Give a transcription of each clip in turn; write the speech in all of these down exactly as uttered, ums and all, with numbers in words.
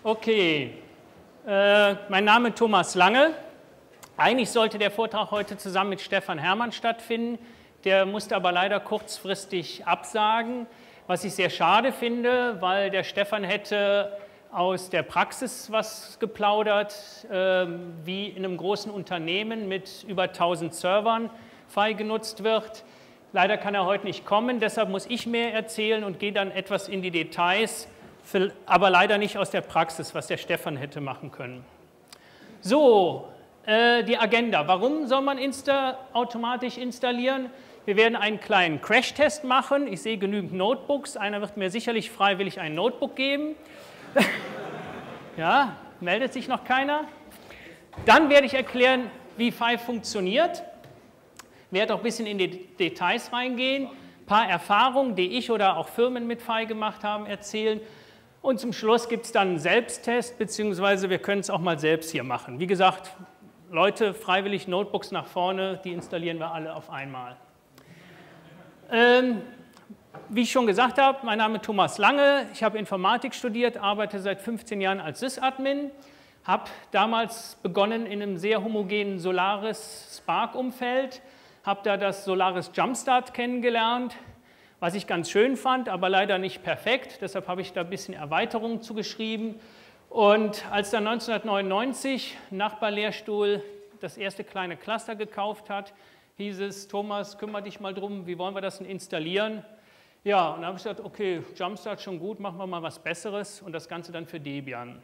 Okay, äh, mein Name ist Thomas Lange. Eigentlich sollte der Vortrag heute zusammen mit Stefan Herrmann stattfinden. Der musste aber leider kurzfristig absagen, was ich sehr schade finde, weil der Stefan hätte aus der Praxis was geplaudert, äh, wie in einem großen Unternehmen mit über tausend Servern F I genutzt wird. Leider kann er heute nicht kommen, deshalb muss ich mehr erzählen und gehe dann etwas in die Details, aber leider nicht aus der Praxis, was der Stefan hätte machen können. So, äh, die Agenda. Warum soll man Insta automatisch installieren? Wir werden einen kleinen Crash-Test machen. Ich sehe genügend Notebooks. Einer wird mir sicherlich freiwillig ein Notebook geben. Ja, meldet sich noch keiner? Dann werde ich erklären, wie F I funktioniert. Ich werde auch ein bisschen in die Details reingehen, ein paar Erfahrungen, die ich oder auch Firmen mit F I gemacht haben, erzählen. Und zum Schluss gibt es dann einen Selbsttest, beziehungsweise wir können es auch mal selbst hier machen. Wie gesagt, Leute, freiwillig Notebooks nach vorne, die installieren wir alle auf einmal. Ähm, wie ich schon gesagt habe, mein Name ist Thomas Lange, ich habe Informatik studiert, arbeite seit fünfzehn Jahren als Sysadmin, habe damals begonnen in einem sehr homogenen Solaris Spark-Umfeld, habe da das Solaris Jumpstart kennengelernt, was ich ganz schön fand, aber leider nicht perfekt, deshalb habe ich da ein bisschen Erweiterungen zugeschrieben. Und als dann neunzehnhundertneunundneunzig ein Nachbarlehrstuhl das erste kleine Cluster gekauft hat, hieß es, Thomas, kümmere dich mal drum, wie wollen wir das denn installieren? Ja, und dann habe ich gesagt, okay, Jumpstart schon gut, machen wir mal was Besseres und das Ganze dann für Debian.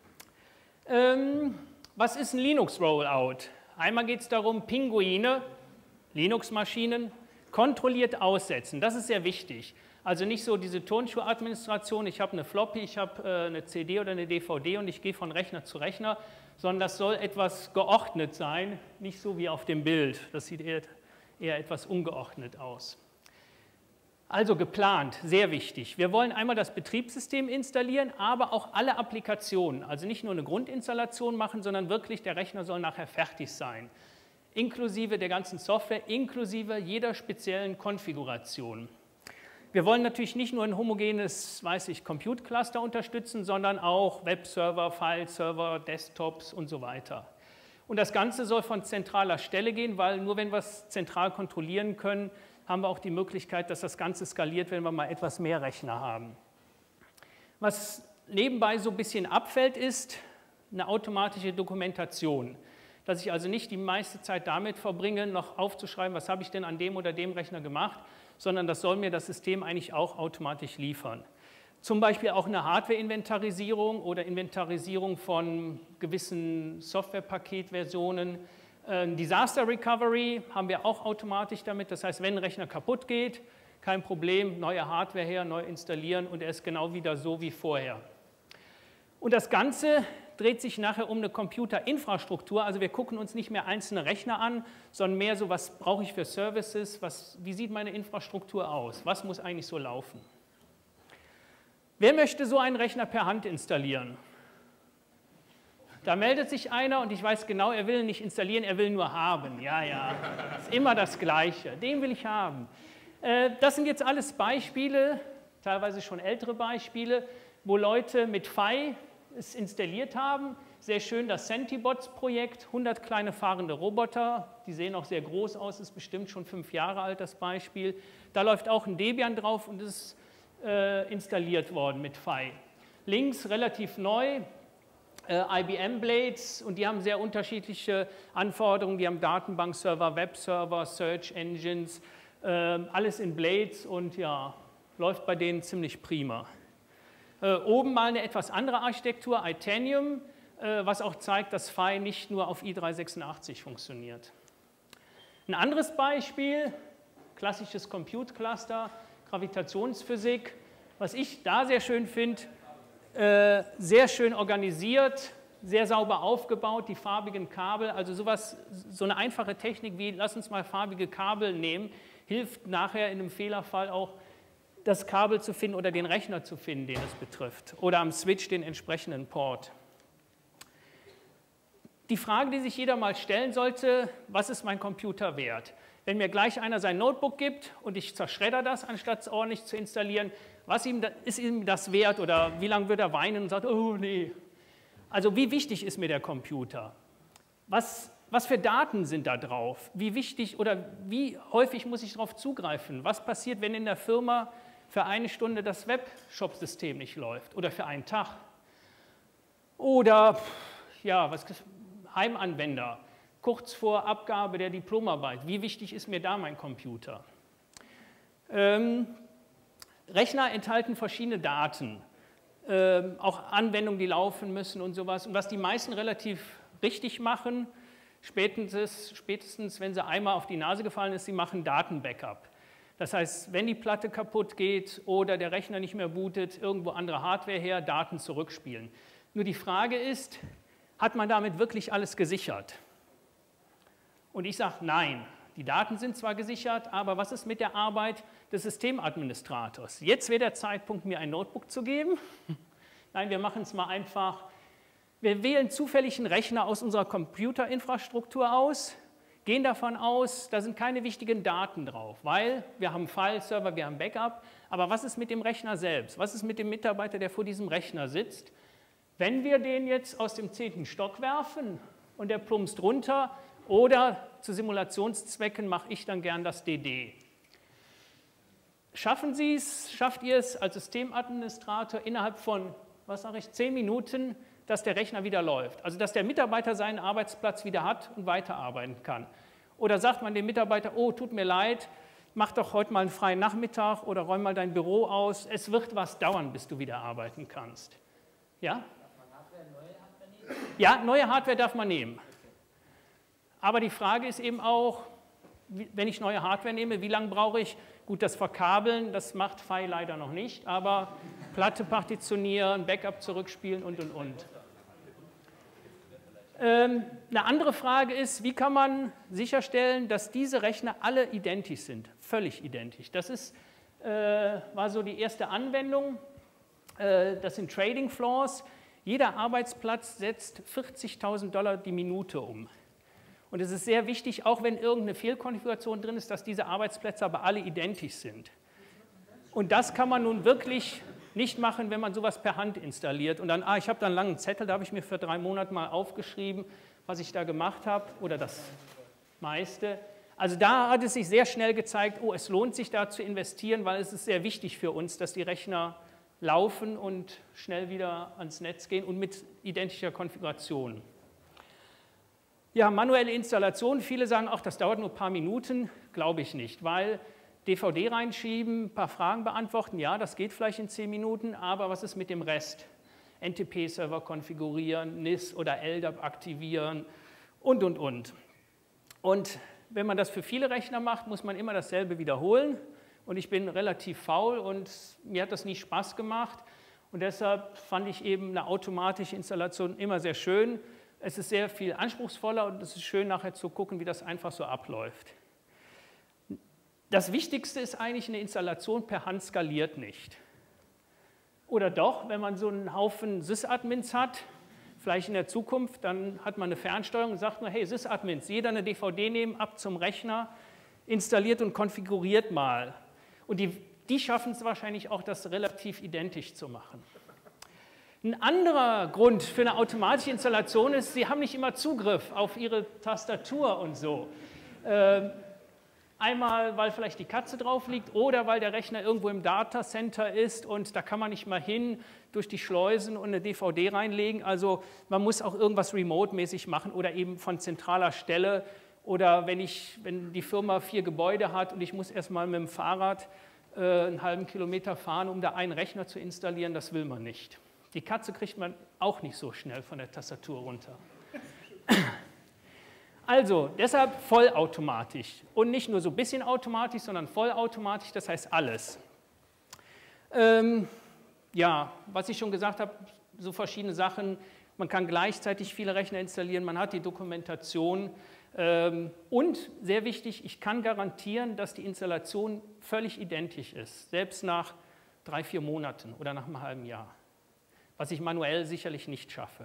Ähm, was ist ein Linux-Rollout? Einmal geht es darum, Pinguine, Linux-Maschinen, kontrolliert aussetzen. Das ist sehr wichtig. Also nicht so diese Turnschuh-Administration, ich habe eine Floppy, ich habe äh, eine C D oder eine D V D und ich gehe von Rechner zu Rechner, sondern das soll etwas geordnet sein, nicht so wie auf dem Bild. Das sieht eher, eher etwas ungeordnet aus. Also geplant, sehr wichtig. Wir wollen einmal das Betriebssystem installieren, aber auch alle Applikationen. Also nicht nur eine Grundinstallation machen, sondern wirklich der Rechner soll nachher fertig sein. Inklusive der ganzen Software, inklusive jeder speziellen Konfiguration. Wir wollen natürlich nicht nur ein homogenes, weiß ich, Compute-Cluster unterstützen, sondern auch Webserver, File-Server, Desktops und so weiter. Und das Ganze soll von zentraler Stelle gehen, weil nur wenn wir es zentral kontrollieren können, haben wir auch die Möglichkeit, dass das Ganze skaliert, wenn wir mal etwas mehr Rechner haben. Was nebenbei so ein bisschen abfällt, ist eine automatische Dokumentation. Dass ich also nicht die meiste Zeit damit verbringe, noch aufzuschreiben, was habe ich denn an dem oder dem Rechner gemacht, sondern das soll mir das System eigentlich auch automatisch liefern. Zum Beispiel auch eine Hardware-Inventarisierung oder Inventarisierung von gewissen Software-Paketversionen. Disaster Recovery haben wir auch automatisch damit, das heißt, wenn ein Rechner kaputt geht, kein Problem, neue Hardware her, neu installieren und er ist genau wieder so wie vorher. Und das Ganze dreht sich nachher um eine Computerinfrastruktur, also wir gucken uns nicht mehr einzelne Rechner an, sondern mehr so, was brauche ich für Services, was, wie sieht meine Infrastruktur aus, was muss eigentlich so laufen. Wer möchte so einen Rechner per Hand installieren? Da meldet sich einer und ich weiß genau, er will nicht installieren, er will nur haben. Ja, ja, ist immer das Gleiche, den will ich haben. Das sind jetzt alles Beispiele, teilweise schon ältere Beispiele, wo Leute mit F I es installiert haben. Sehr schön das Centibots-Projekt, hundert kleine fahrende Roboter, die sehen auch sehr groß aus, ist bestimmt schon fünf Jahre alt, das Beispiel. Da läuft auch ein Debian drauf und ist äh, installiert worden mit F I. Links relativ neu, äh, I B M Blades, und die haben sehr unterschiedliche Anforderungen, die haben Datenbankserver, Webserver, Search Engines, äh, alles in Blades und ja, läuft bei denen ziemlich prima. Äh, oben mal eine etwas andere Architektur, Itanium, äh, was auch zeigt, dass F I nicht nur auf i drei sechsundachtzig funktioniert. Ein anderes Beispiel, klassisches Compute Cluster, Gravitationsphysik, was ich da sehr schön finde, äh, sehr schön organisiert, sehr sauber aufgebaut, die farbigen Kabel, also sowas, so eine einfache Technik wie, lass uns mal farbige Kabel nehmen, hilft nachher in einem Fehlerfall auch, das Kabel zu finden oder den Rechner zu finden, den es betrifft, oder am Switch den entsprechenden Port. Die Frage, die sich jeder mal stellen sollte, was ist mein Computer wert? Wenn mir gleich einer sein Notebook gibt und ich zerschredder das, anstatt es ordentlich zu installieren, was ihm da, ist ihm das wert oder wie lange wird er weinen und sagt, oh nee, Also wie wichtig ist mir der Computer? Was, was für Daten sind da drauf? Wie wichtig oder wie häufig muss ich darauf zugreifen? Was passiert, wenn in der Firma für eine Stunde das Webshop-System nicht läuft oder für einen Tag? Oder ja, was, Heimanwender, kurz vor Abgabe der Diplomarbeit. Wie wichtig ist mir da mein Computer? Ähm, Rechner enthalten verschiedene Daten, ähm, auch Anwendungen, die laufen müssen und sowas. Und was die meisten relativ richtig machen, spätestens, spätestens wenn sie einmal auf die Nase gefallen ist, sie machen Datenbackup. Das heißt, wenn die Platte kaputt geht oder der Rechner nicht mehr bootet, irgendwo andere Hardware her, Daten zurückspielen. Nur die Frage ist, hat man damit wirklich alles gesichert? Und ich sage, nein. Die Daten sind zwar gesichert, aber was ist mit der Arbeit des Systemadministrators? Jetzt wäre der Zeitpunkt, mir ein Notebook zu geben. Nein, wir machen es mal einfach. Wir wählen zufällig einen Rechner aus unserer Computerinfrastruktur aus, gehen davon aus, da sind keine wichtigen Daten drauf, weil wir haben File-Server, wir haben Backup. Aber was ist mit dem Rechner selbst? Was ist mit dem Mitarbeiter, der vor diesem Rechner sitzt? Wenn wir den jetzt aus dem zehnten Stock werfen und der plumpst runter, oder zu Simulationszwecken mache ich dann gern das D D. Schaffen Sie es, schafft ihr es als Systemadministrator innerhalb von, was sage ich, zehn Minuten, dass der Rechner wieder läuft? Also dass der Mitarbeiter seinen Arbeitsplatz wieder hat und weiterarbeiten kann. Oder sagt man dem Mitarbeiter, oh, tut mir leid, mach doch heute mal einen freien Nachmittag oder räum mal dein Büro aus, es wird was dauern, bis du wieder arbeiten kannst. Ja? Darf man Hardware, neue Hardware nehmen? Ja, neue Hardware darf man nehmen. Aber die Frage ist eben auch, wenn ich neue Hardware nehme, wie lange brauche ich? Gut, das Verkabeln, das macht F I leider noch nicht, aber Platte partitionieren, Backup zurückspielen und, und, und. Ähm, eine andere Frage ist, wie kann man sicherstellen, dass diese Rechner alle identisch sind, völlig identisch. Das ist, äh, war so die erste Anwendung, äh, das sind Trading Floors. Jeder Arbeitsplatz setzt vierzigtausend Dollar die Minute um. Und es ist sehr wichtig, auch wenn irgendeine Fehlkonfiguration drin ist, dass diese Arbeitsplätze aber alle identisch sind. Und das kann man nun wirklich nicht machen, wenn man sowas per Hand installiert. Und dann, ah, ich habe da einen langen Zettel, da habe ich mir für drei Monate mal aufgeschrieben, was ich da gemacht habe, oder das meiste. Also da hat es sich sehr schnell gezeigt, oh, es lohnt sich da zu investieren, weil es ist sehr wichtig für uns, dass die Rechner laufen und schnell wieder ans Netz gehen und mit identischer Konfiguration. Ja, manuelle Installation, viele sagen auch, das dauert nur ein paar Minuten, glaube ich nicht, weil D V D reinschieben, ein paar Fragen beantworten, ja, das geht vielleicht in zehn Minuten, aber was ist mit dem Rest? N T P-Server konfigurieren, N I S oder L D A P aktivieren und, und, und. Und wenn man das für viele Rechner macht, muss man immer dasselbe wiederholen und ich bin relativ faul und mir hat das nie Spaß gemacht und deshalb fand ich eben eine automatische Installation immer sehr schön. Es ist sehr viel anspruchsvoller und es ist schön nachher zu gucken, wie das einfach so abläuft. Das Wichtigste ist eigentlich, eine Installation per Hand skaliert nicht. Oder doch, wenn man so einen Haufen Sysadmins hat, vielleicht in der Zukunft, dann hat man eine Fernsteuerung und sagt nur, hey Sysadmins, jeder eine D V D nehmen, ab zum Rechner, installiert und konfiguriert mal. Und die, die schaffen es wahrscheinlich auch, das relativ identisch zu machen. Ein anderer Grund für eine automatische Installation ist, Sie haben nicht immer Zugriff auf Ihre Tastatur und so. Ähm, einmal, weil vielleicht die Katze drauf liegt oder weil der Rechner irgendwo im Datacenter ist und da kann man nicht mal hin durch die Schleusen und eine D V D reinlegen. Also man muss auch irgendwas remote-mäßig machen oder eben von zentraler Stelle. Oder wenn, ich, wenn die Firma vier Gebäude hat und ich muss erstmal mit dem Fahrrad äh, einen halben Kilometer fahren, um da einen Rechner zu installieren, das will man nicht. Die Katze kriegt man auch nicht so schnell von der Tastatur runter. Also, deshalb vollautomatisch. Und nicht nur so ein bisschen automatisch, sondern vollautomatisch, das heißt alles. Ähm, ja, was ich schon gesagt habe, so verschiedene Sachen. Man kann gleichzeitig viele Rechner installieren, man hat die Dokumentation. Ähm, und, sehr wichtig, ich kann garantieren, dass die Installation völlig identisch ist, selbst nach drei, vier Monaten oder nach einem halben Jahr. Was ich manuell sicherlich nicht schaffe.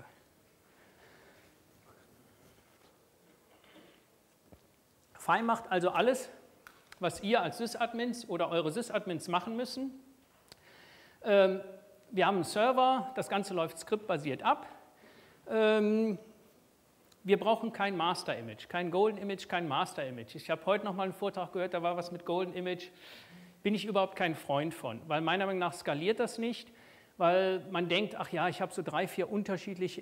F I macht also alles, was ihr als Sysadmins oder eure Sysadmins machen müssen. Ähm, wir haben einen Server, das Ganze läuft skriptbasiert ab. Ähm, wir brauchen kein Master Image, kein Golden Image, kein Master Image. Ich habe heute noch mal einen Vortrag gehört, da war was mit Golden Image. Bin ich überhaupt kein Freund von, weil meiner Meinung nach skaliert das nicht, weil man denkt, ach ja, ich habe so drei, vier unterschiedliche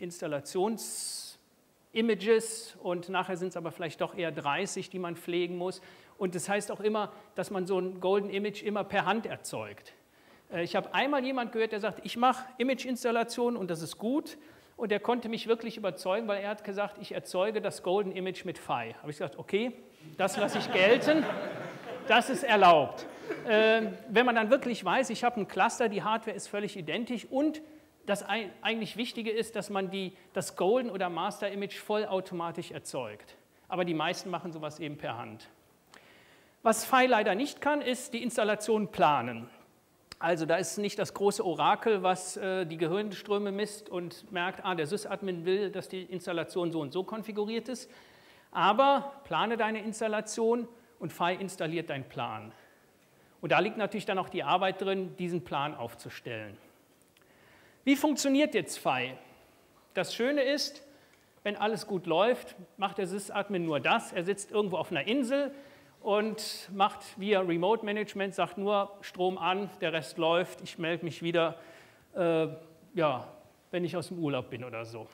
Installations-Images und nachher sind es aber vielleicht doch eher dreißig, die man pflegen muss. Und das heißt auch immer, dass man so ein Golden Image immer per Hand erzeugt. Ich habe einmal jemand gehört, der sagt, ich mache Image-Installationen und das ist gut. Und der konnte mich wirklich überzeugen, weil er hat gesagt, ich erzeuge das Golden Image mit Phi. Habe ich gesagt, okay, das lasse ich gelten, das ist erlaubt. Äh, wenn man dann wirklich weiß, ich habe ein Cluster, die Hardware ist völlig identisch und das eigentlich Wichtige ist, dass man die, das Golden oder Master Image vollautomatisch erzeugt. Aber die meisten machen sowas eben per Hand. Was Phi leider nicht kann, ist die Installation planen. Also da ist nicht das große Orakel, was äh, die Gehirnströme misst und merkt, ah, der Sysadmin will, dass die Installation so und so konfiguriert ist. Aber plane deine Installation und Phi installiert deinen Plan. Und da liegt natürlich dann auch die Arbeit drin, diesen Plan aufzustellen. Wie funktioniert jetzt Phi? Das Schöne ist, wenn alles gut läuft, macht der Sysadmin nur das. Er sitzt irgendwo auf einer Insel und macht via Remote Management, sagt nur Strom an, der Rest läuft, ich melde mich wieder, äh, ja, wenn ich aus dem Urlaub bin oder so.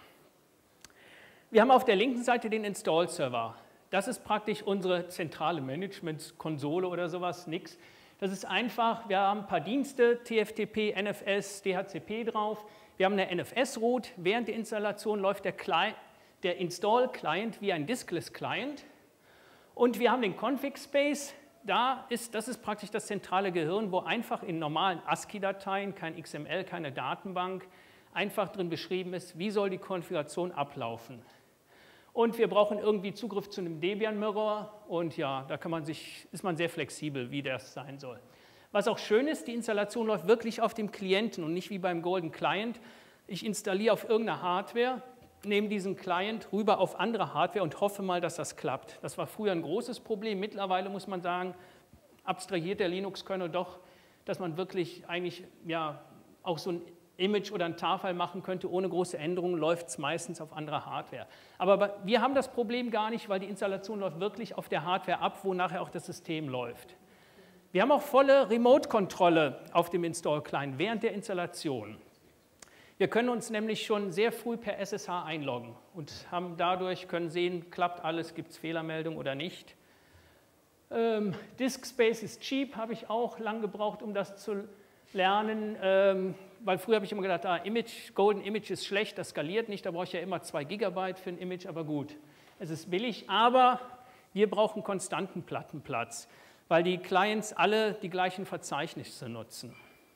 Wir haben auf der linken Seite den Install-Server. Das ist praktisch unsere zentrale Management-Konsole oder sowas, nix. Das ist einfach, wir haben ein paar Dienste, T F T P, N F S, D H C P drauf. Wir haben eine N F S-Root. Während der Installation läuft der, der Install-Client wie ein Diskless-Client. Und wir haben den Config-Space. Da ist, das ist praktisch das zentrale Gehirn, wo einfach in normalen ASCII-Dateien, kein X M L, keine Datenbank, einfach drin beschrieben ist, wie soll die Konfiguration ablaufen. Und wir brauchen irgendwie Zugriff zu einem Debian-Mirror und ja, da kann man sich, ist man sehr flexibel, wie das sein soll. Was auch schön ist, die Installation läuft wirklich auf dem Klienten und nicht wie beim Golden Client. Ich installiere auf irgendeiner Hardware, nehme diesen Client rüber auf andere Hardware und hoffe mal, dass das klappt. Das war früher ein großes Problem. Mittlerweile muss man sagen, abstrahiert der Linux-Kernel doch, dass man wirklich eigentlich ja, auch so ein Image oder ein Tar-File machen könnte, ohne große Änderungen, läuft es meistens auf anderer Hardware. Aber wir haben das Problem gar nicht, weil die Installation läuft wirklich auf der Hardware ab, wo nachher auch das System läuft. Wir haben auch volle Remote-Kontrolle auf dem Install-Client während der Installation. Wir können uns nämlich schon sehr früh per S S H einloggen und haben dadurch, können sehen, klappt alles, gibt es Fehlermeldungen oder nicht. Ähm, Disk Space ist cheap, habe ich auch lang gebraucht, um das zu lernen, ähm, weil früher habe ich immer gedacht, ah, Image, Golden Image ist schlecht, das skaliert nicht, da brauche ich ja immer zwei Gigabyte für ein Image, aber gut, es ist billig, aber wir brauchen konstanten Plattenplatz, weil die Clients alle die gleichen Verzeichnisse nutzen.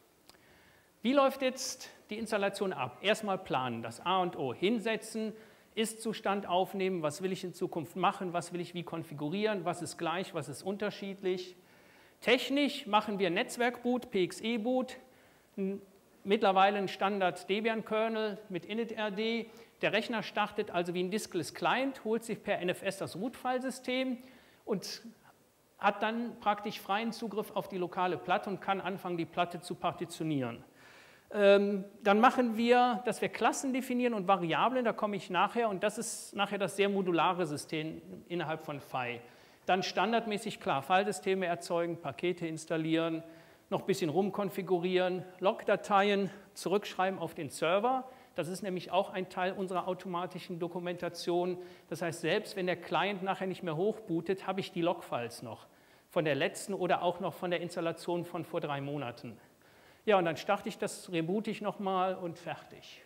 Wie läuft jetzt die Installation ab? Erstmal planen, das A und O, hinsetzen, Ist-Zustand aufnehmen, was will ich in Zukunft machen, was will ich wie konfigurieren, was ist gleich, was ist unterschiedlich. Technisch machen wir Netzwerkboot, P X E-Boot, mittlerweile ein Standard Debian-Kernel mit initRD. Der Rechner startet also wie ein Diskless Client, holt sich per N F S das Root-File-System und hat dann praktisch freien Zugriff auf die lokale Platte und kann anfangen, die Platte zu partitionieren. Ähm, dann machen wir, dass wir Klassen definieren und Variablen, da komme ich nachher, und das ist nachher das sehr modulare System innerhalb von Phi. Dann standardmäßig, klar, Filesysteme erzeugen, Pakete installieren, noch ein bisschen rumkonfigurieren, Logdateien zurückschreiben auf den Server. Das ist nämlich auch ein Teil unserer automatischen Dokumentation. Das heißt, selbst wenn der Client nachher nicht mehr hochbootet, habe ich die Logfiles noch von der letzten oder auch noch von der Installation von vor drei Monaten. Ja, und dann starte ich das, reboote ich nochmal und fertig.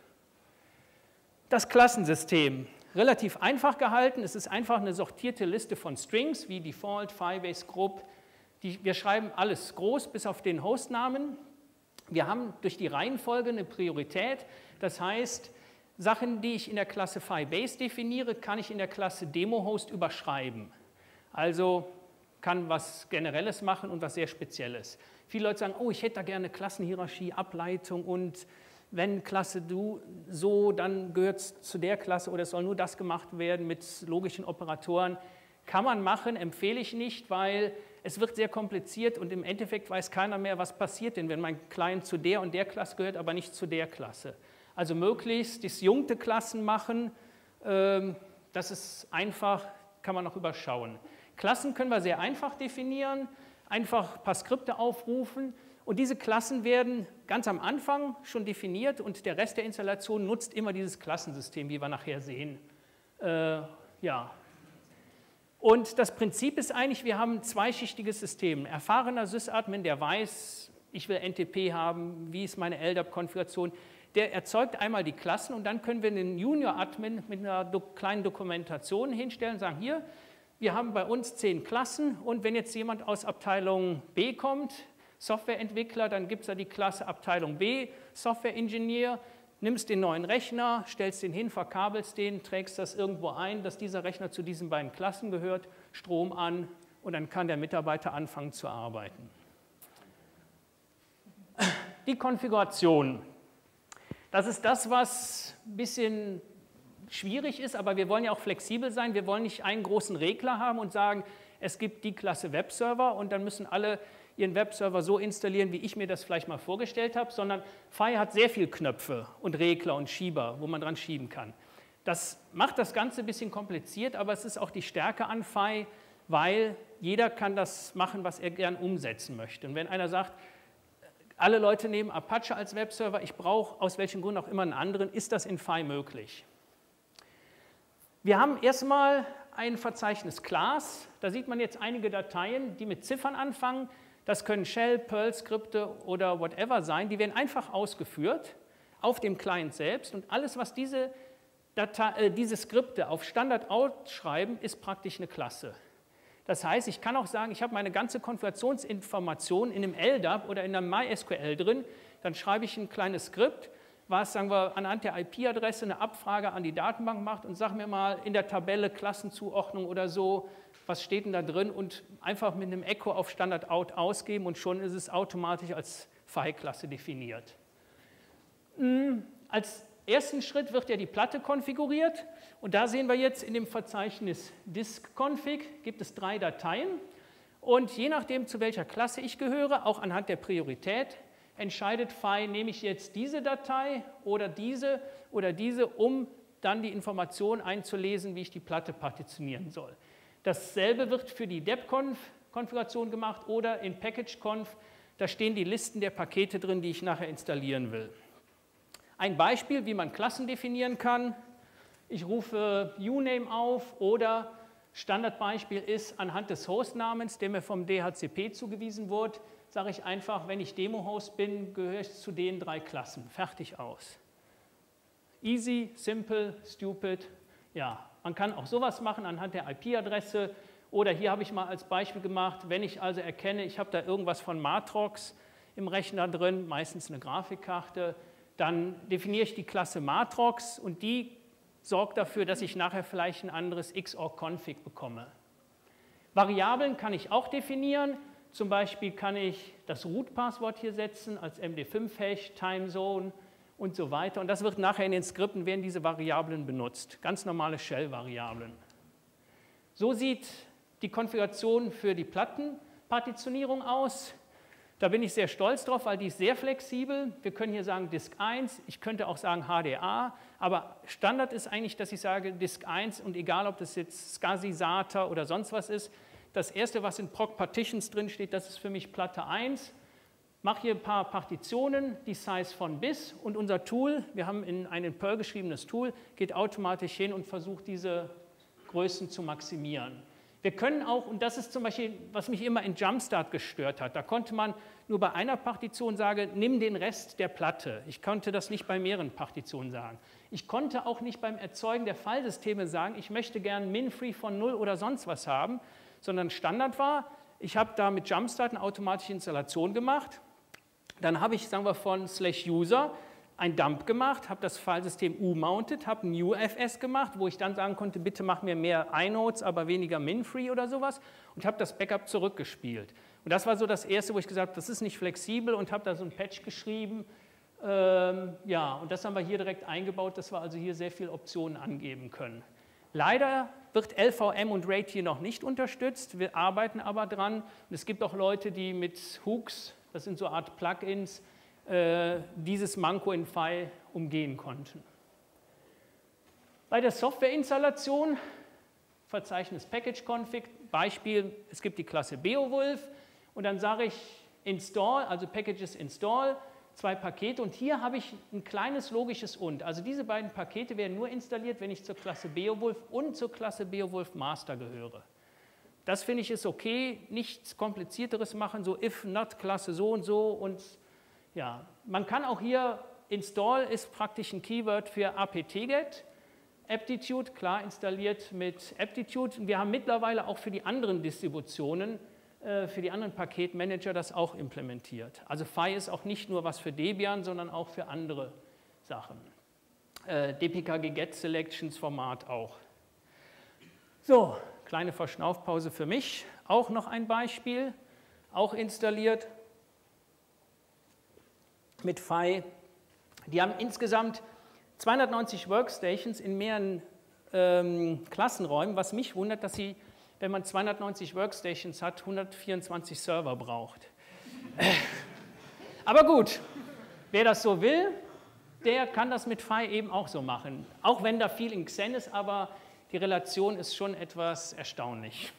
Das Klassensystem. Relativ einfach gehalten. Es ist einfach eine sortierte Liste von Strings wie Default, Firebase, Group. Die, wir schreiben alles groß bis auf den Hostnamen. Wir haben durch die Reihenfolge eine Priorität. Das heißt, Sachen, die ich in der Klasse Firebase definiere, kann ich in der Klasse DemoHost überschreiben. Also kann was Generelles machen und was sehr Spezielles. Viele Leute sagen, oh, ich hätte da gerne Klassenhierarchie, Ableitung und wenn Klasse du so, dann gehört es zu der Klasse oder es soll nur das gemacht werden mit logischen Operatoren. Kann man machen, empfehle ich nicht, weil es wird sehr kompliziert und im Endeffekt weiß keiner mehr, was passiert denn, wenn mein Client zu der und der Klasse gehört, aber nicht zu der Klasse. Also möglichst disjunkte Klassen machen, das ist einfach, kann man noch überschauen. Klassen können wir sehr einfach definieren, einfach ein paar Skripte aufrufen und diese Klassen werden ganz am Anfang schon definiert und der Rest der Installation nutzt immer dieses Klassensystem, wie wir nachher sehen. Äh, ja. Und das Prinzip ist eigentlich, wir haben ein zweischichtiges System. Ein erfahrener Sysadmin, der weiß, ich will N T P haben, wie ist meine L D A P-Konfiguration, der erzeugt einmal die Klassen und dann können wir den Junior-Admin mit einer do kleinen Dokumentation hinstellen und sagen, hier, wir haben bei uns zehn Klassen und wenn jetzt jemand aus Abteilung B kommt, Softwareentwickler, dann gibt es da die Klasse Abteilung B, Software-Ingenieur, nimmst den neuen Rechner, stellst den hin, verkabelst den, trägst das irgendwo ein, dass dieser Rechner zu diesen beiden Klassen gehört, Strom an und dann kann der Mitarbeiter anfangen zu arbeiten. Die Konfiguration. Das ist das, was ein bisschen schwierig ist, aber wir wollen ja auch flexibel sein. Wir wollen nicht einen großen Regler haben und sagen, es gibt die Klasse Webserver und dann müssen alle ihren Webserver so installieren, wie ich mir das vielleicht mal vorgestellt habe, sondern F I hat sehr viele Knöpfe und Regler und Schieber, wo man dran schieben kann. Das macht das Ganze ein bisschen kompliziert, aber es ist auch die Stärke an F I, weil jeder kann das machen, was er gern umsetzen möchte. Und wenn einer sagt, alle Leute nehmen Apache als Webserver, ich brauche aus welchem Grund auch immer einen anderen, ist das in F I möglich. Wir haben erstmal ein Verzeichnis Class, da sieht man jetzt einige Dateien, die mit Ziffern anfangen, das können Shell, Perl-Skripte oder whatever sein, die werden einfach ausgeführt auf dem Client selbst und alles, was diese, Datei, äh, diese Skripte auf Standard ausschreiben, ist praktisch eine Klasse. Das heißt, ich kann auch sagen, ich habe meine ganze Konfigurationsinformation in einem L D A P oder in einem MySQL drin, dann schreibe ich ein kleines Skript, was, sagen wir, anhand der I P-Adresse eine Abfrage an die Datenbank macht und sag mir mal in der Tabelle Klassenzuordnung oder so, was steht denn da drin und einfach mit einem Echo auf Standard Out ausgeben und schon ist es automatisch als F I-Klasse definiert. Als ersten Schritt wird ja die Platte konfiguriert und da sehen wir jetzt in dem Verzeichnis disk-config gibt es drei Dateien und je nachdem, zu welcher Klasse ich gehöre, auch anhand der Priorität, entscheidet F I, nehme ich jetzt diese Datei oder diese oder diese, um dann die Information einzulesen, wie ich die Platte partitionieren soll. Dasselbe wird für die deb-conf-Konfiguration gemacht oder in package-conf, da stehen die Listen der Pakete drin, die ich nachher installieren will. Ein Beispiel, wie man Klassen definieren kann. Ich rufe uname auf oder Standardbeispiel ist anhand des Hostnamens, der mir vom D H C P zugewiesen wurde, sage ich einfach, wenn ich Demo-Host bin, gehöre ich zu den drei Klassen. Fertig aus. Easy, simple, stupid. Ja, man kann auch sowas machen anhand der I P-Adresse. Oder hier habe ich mal als Beispiel gemacht, wenn ich also erkenne, ich habe da irgendwas von Matrox im Rechner drin, meistens eine Grafikkarte, dann definiere ich die Klasse Matrox und die sorgt dafür, dass ich nachher vielleicht ein anderes X O R Config bekomme. Variablen kann ich auch definieren. Zum Beispiel kann ich das Root-Passwort hier setzen als M D fünf Hash, Timezone und so weiter. Und das wird nachher in den Skripten, werden diese Variablen benutzt. Ganz normale Shell-Variablen. So sieht die Konfiguration für die Plattenpartitionierung aus. Da bin ich sehr stolz drauf, weil die ist sehr flexibel. Wir können hier sagen Disk eins, ich könnte auch sagen H D A, aber Standard ist eigentlich, dass ich sage Disk eins und egal, ob das jetzt SCSI, SATA oder sonst was ist, das erste, was in Proc Partitions drin steht, das ist für mich Platte eins. Mache hier ein paar Partitionen, die Size von bis und unser Tool, wir haben in ein Perl geschriebenes Tool, geht automatisch hin und versucht diese Größen zu maximieren. Wir können auch, und das ist zum Beispiel, was mich immer in Jumpstart gestört hat, da konnte man nur bei einer Partition sagen, nimm den Rest der Platte. Ich konnte das nicht bei mehreren Partitionen sagen. Ich konnte auch nicht beim Erzeugen der Fallsysteme sagen, ich möchte gern min-free von null oder sonst was haben, sondern Standard war, ich habe da mit Jumpstart eine automatische Installation gemacht, dann habe ich, sagen wir, von slash user ein Dump gemacht, habe das Filesystem U-mounted, habe ein New F S gemacht, wo ich dann sagen konnte, bitte mach mir mehr inodes, aber weniger min-free oder sowas und habe das Backup zurückgespielt. Und das war so das Erste, wo ich gesagt habe, das ist nicht flexibel und habe da so ein Patch geschrieben. Ähm, ja, und das haben wir hier direkt eingebaut, dass wir also hier sehr viele Optionen angeben können. Leider wird L V M und RAID hier noch nicht unterstützt, wir arbeiten aber dran. Und es gibt auch Leute, die mit Hooks, das sind so eine Art Plugins, äh, dieses Manko in Phi umgehen konnten. Bei der Softwareinstallation, Verzeichnis Package-Config, Beispiel, es gibt die Klasse Beowulf und dann sage ich install, also Packages install, zwei Pakete und hier habe ich ein kleines logisches Und. Also diese beiden Pakete werden nur installiert, wenn ich zur Klasse Beowulf und zur Klasse Beowulf Master gehöre. Das finde ich ist okay, nichts Komplizierteres machen, so if not Klasse so und so und ja, man kann auch hier, install ist praktisch ein Keyword für apt-get, Aptitude, klar installiert mit Aptitude. Wir haben mittlerweile auch für die anderen Distributionen, äh, für die anderen Paketmanager das auch implementiert. Also Phi ist auch nicht nur was für Debian, sondern auch für andere Sachen. Äh, D P K G Get Selections Format auch. So, kleine Verschnaufpause für mich. Auch noch ein Beispiel, auch installiert mit Phi. Die haben insgesamt zweihundertneunzig Workstations in mehreren ähm, Klassenräumen, was mich wundert, dass sie, wenn man zweihundertneunzig Workstations hat, hundertvierundzwanzig Server braucht. Aber gut, wer das so will, der kann das mit Phi eben auch so machen. Auch wenn da viel in Xen ist, aber die Relation ist schon etwas erstaunlich.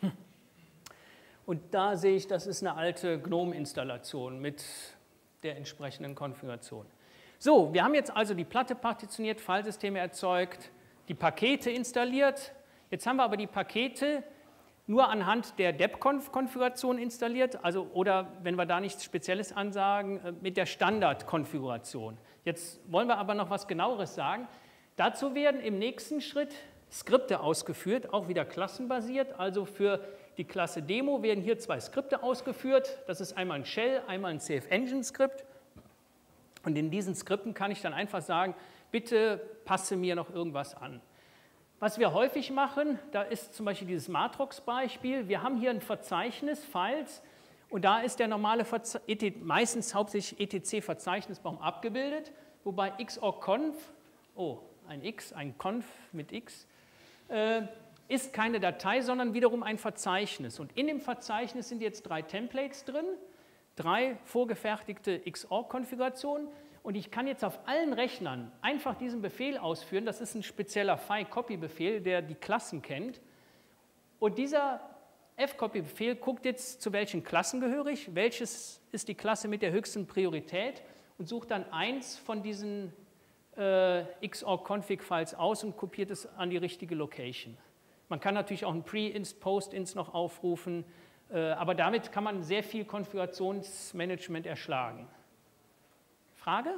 Und da sehe ich, das ist eine alte GNOME-Installation mit der entsprechenden Konfiguration. So, wir haben jetzt also die Platte partitioniert, Filesysteme erzeugt, die Pakete installiert. Jetzt haben wir aber die Pakete nur anhand der debconf-Konfiguration installiert, also, oder wenn wir da nichts Spezielles ansagen, mit der Standardkonfiguration. Jetzt wollen wir aber noch was Genaueres sagen. Dazu werden im nächsten Schritt Skripte ausgeführt, auch wieder klassenbasiert. Also für die Klasse Demo werden hier zwei Skripte ausgeführt. Das ist einmal ein Shell, einmal ein CFEngine-Skript. Und in diesen Skripten kann ich dann einfach sagen, bitte passe mir noch irgendwas an. Was wir häufig machen, da ist zum Beispiel dieses Matrox-Beispiel. Wir haben hier ein Verzeichnis, Files, und da ist der normale, Verze meistens hauptsächlich E T C-Verzeichnisbaum abgebildet, wobei xorg-conf, oh, ein X, ein Conf mit X, äh, ist keine Datei, sondern wiederum ein Verzeichnis. Und in dem Verzeichnis sind jetzt drei Templates drin, drei vorgefertigte Xorg-Konfigurationen und ich kann jetzt auf allen Rechnern einfach diesen Befehl ausführen. Das ist ein spezieller Phi-Copy-Befehl, der die Klassen kennt. Und dieser F-Copy-Befehl guckt jetzt, zu welchen Klassen gehöre ich, welches ist die Klasse mit der höchsten Priorität und sucht dann eins von diesen äh, Xorg-Config-Files aus und kopiert es an die richtige Location. Man kann natürlich auch ein Pre-Inst, Post-Inst noch aufrufen, aber damit kann man sehr viel Konfigurationsmanagement erschlagen. Frage?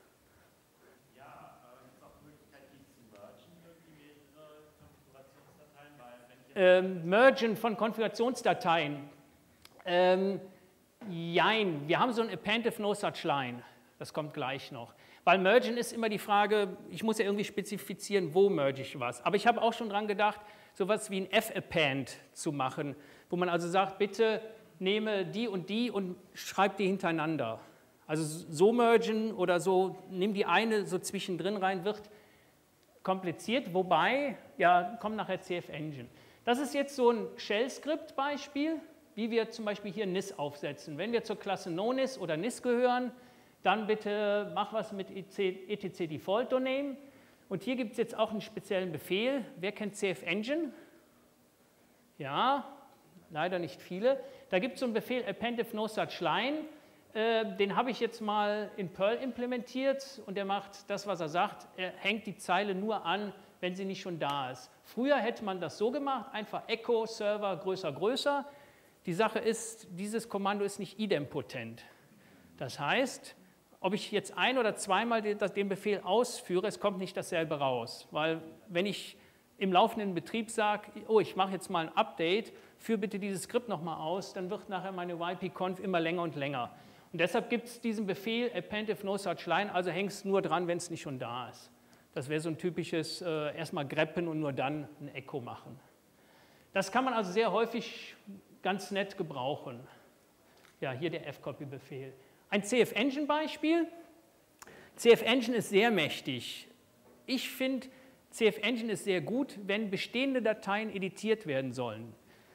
Ja, aber gibt es auch die Möglichkeit, die zu mergen, irgendwie mehrere Konfigurationsdateien? Weil wenn ich ähm, mergen von Konfigurationsdateien. Ähm, jein, wir haben so ein Append if no such line. Das kommt gleich noch. Weil mergen ist immer die Frage, ich muss ja irgendwie spezifizieren, wo merge ich was. Aber ich habe auch schon dran gedacht, sowas wie ein F-Append zu machen, wo man also sagt, bitte nehme die und die und schreib die hintereinander. Also so mergen oder so, nimm die eine so zwischendrin rein, wird kompliziert, wobei, ja, kommt nachher CFEngine. Das ist jetzt so ein Shell-Skript-Beispiel, wie wir zum Beispiel hier N I S aufsetzen. Wenn wir zur Klasse NoNIS oder N I S gehören, dann bitte mach was mit E T C Default Domain. Und hier gibt es jetzt auch einen speziellen Befehl. Wer kennt CFEngine? Ja, leider nicht viele. Da gibt es so einen Befehl append if no such line. Äh, den habe ich jetzt mal in Perl implementiert und der macht das, was er sagt. Er hängt die Zeile nur an, wenn sie nicht schon da ist. Früher hätte man das so gemacht, einfach Echo Server größer, größer. Die Sache ist, dieses Kommando ist nicht idempotent. Das heißt, ob ich jetzt ein- oder zweimal den Befehl ausführe, es kommt nicht dasselbe raus. Weil wenn ich im laufenden Betrieb sage, oh, ich mache jetzt mal ein Update, führe bitte dieses Skript nochmal aus, dann wird nachher meine Y P-Conf immer länger und länger. Und deshalb gibt es diesen Befehl append if no such line, also hängst nur dran, wenn es nicht schon da ist. Das wäre so ein typisches äh, erstmal greppen und nur dann ein Echo machen. Das kann man also sehr häufig ganz nett gebrauchen. Ja, hier der F-Copy-Befehl. Ein CFEngine-Beispiel. CFEngine ist sehr mächtig. Ich finde, CFEngine ist sehr gut, wenn bestehende Dateien editiert werden sollen.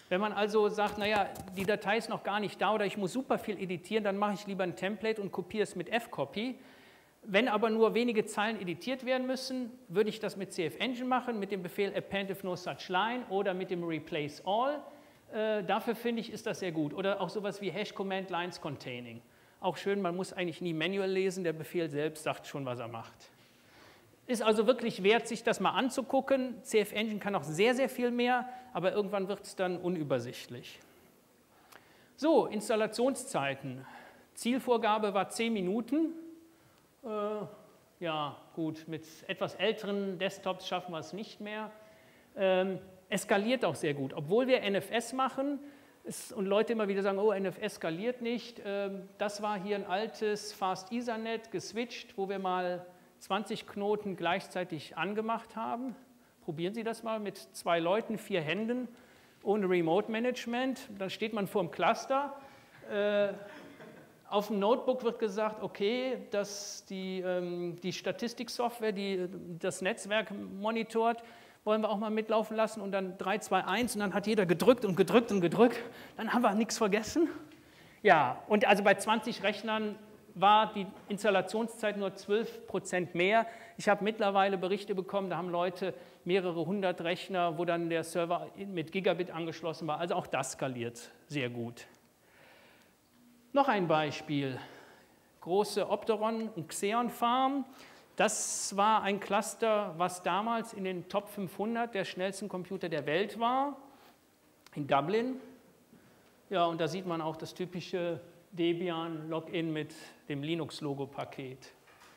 Wenn man also sagt, naja, die Datei ist noch gar nicht da oder ich muss super viel editieren, dann mache ich lieber ein Template und kopiere es mit F-Copy. Wenn aber nur wenige Zeilen editiert werden müssen, würde ich das mit C F Engine machen, mit dem Befehl append if no such line oder mit dem replace all. Äh, dafür finde ich, ist das sehr gut. Oder auch sowas wie Hash Command Lines Containing. Auch schön, man muss eigentlich nie manual lesen, der Befehl selbst sagt schon, was er macht. Ist also wirklich wert, sich das mal anzugucken. C F Engine kann auch sehr, sehr viel mehr, aber irgendwann wird es dann unübersichtlich. So, Installationszeiten. Zielvorgabe war zehn Minuten. Äh, ja, gut, mit etwas älteren Desktops schaffen wir es nicht mehr. Ähm, eskaliert auch sehr gut. Obwohl wir N F S machen ist, und Leute immer wieder sagen, oh, N F S skaliert nicht. Ähm, das war hier ein altes Fast Ethernet geswitcht, wo wir mal zwanzig Knoten gleichzeitig angemacht haben. Probieren Sie das mal mit zwei Leuten, vier Händen, ohne Remote Management. Dann steht man vor dem Cluster. Äh, auf dem Notebook wird gesagt, okay, dass die, ähm, die Statistiksoftware, die das Netzwerk monitort, wollen wir auch mal mitlaufen lassen und dann drei, zwei, eins und dann hat jeder gedrückt und gedrückt und gedrückt. Dann haben wir nichts vergessen. Ja, und also bei zwanzig Rechnern war die Installationszeit nur zwölf Prozent mehr. Ich habe mittlerweile Berichte bekommen, da haben Leute mehrere hundert Rechner, wo dann der Server mit Gigabit angeschlossen war. Also auch das skaliert sehr gut. Noch ein Beispiel. Große Opteron- und Xeon-Farm. Das war ein Cluster, was damals in den Top fünfhundert der schnellsten Computer der Welt war, in Dublin. Ja, und da sieht man auch das typische Debian-Login mit dem Linux-Logo-Paket.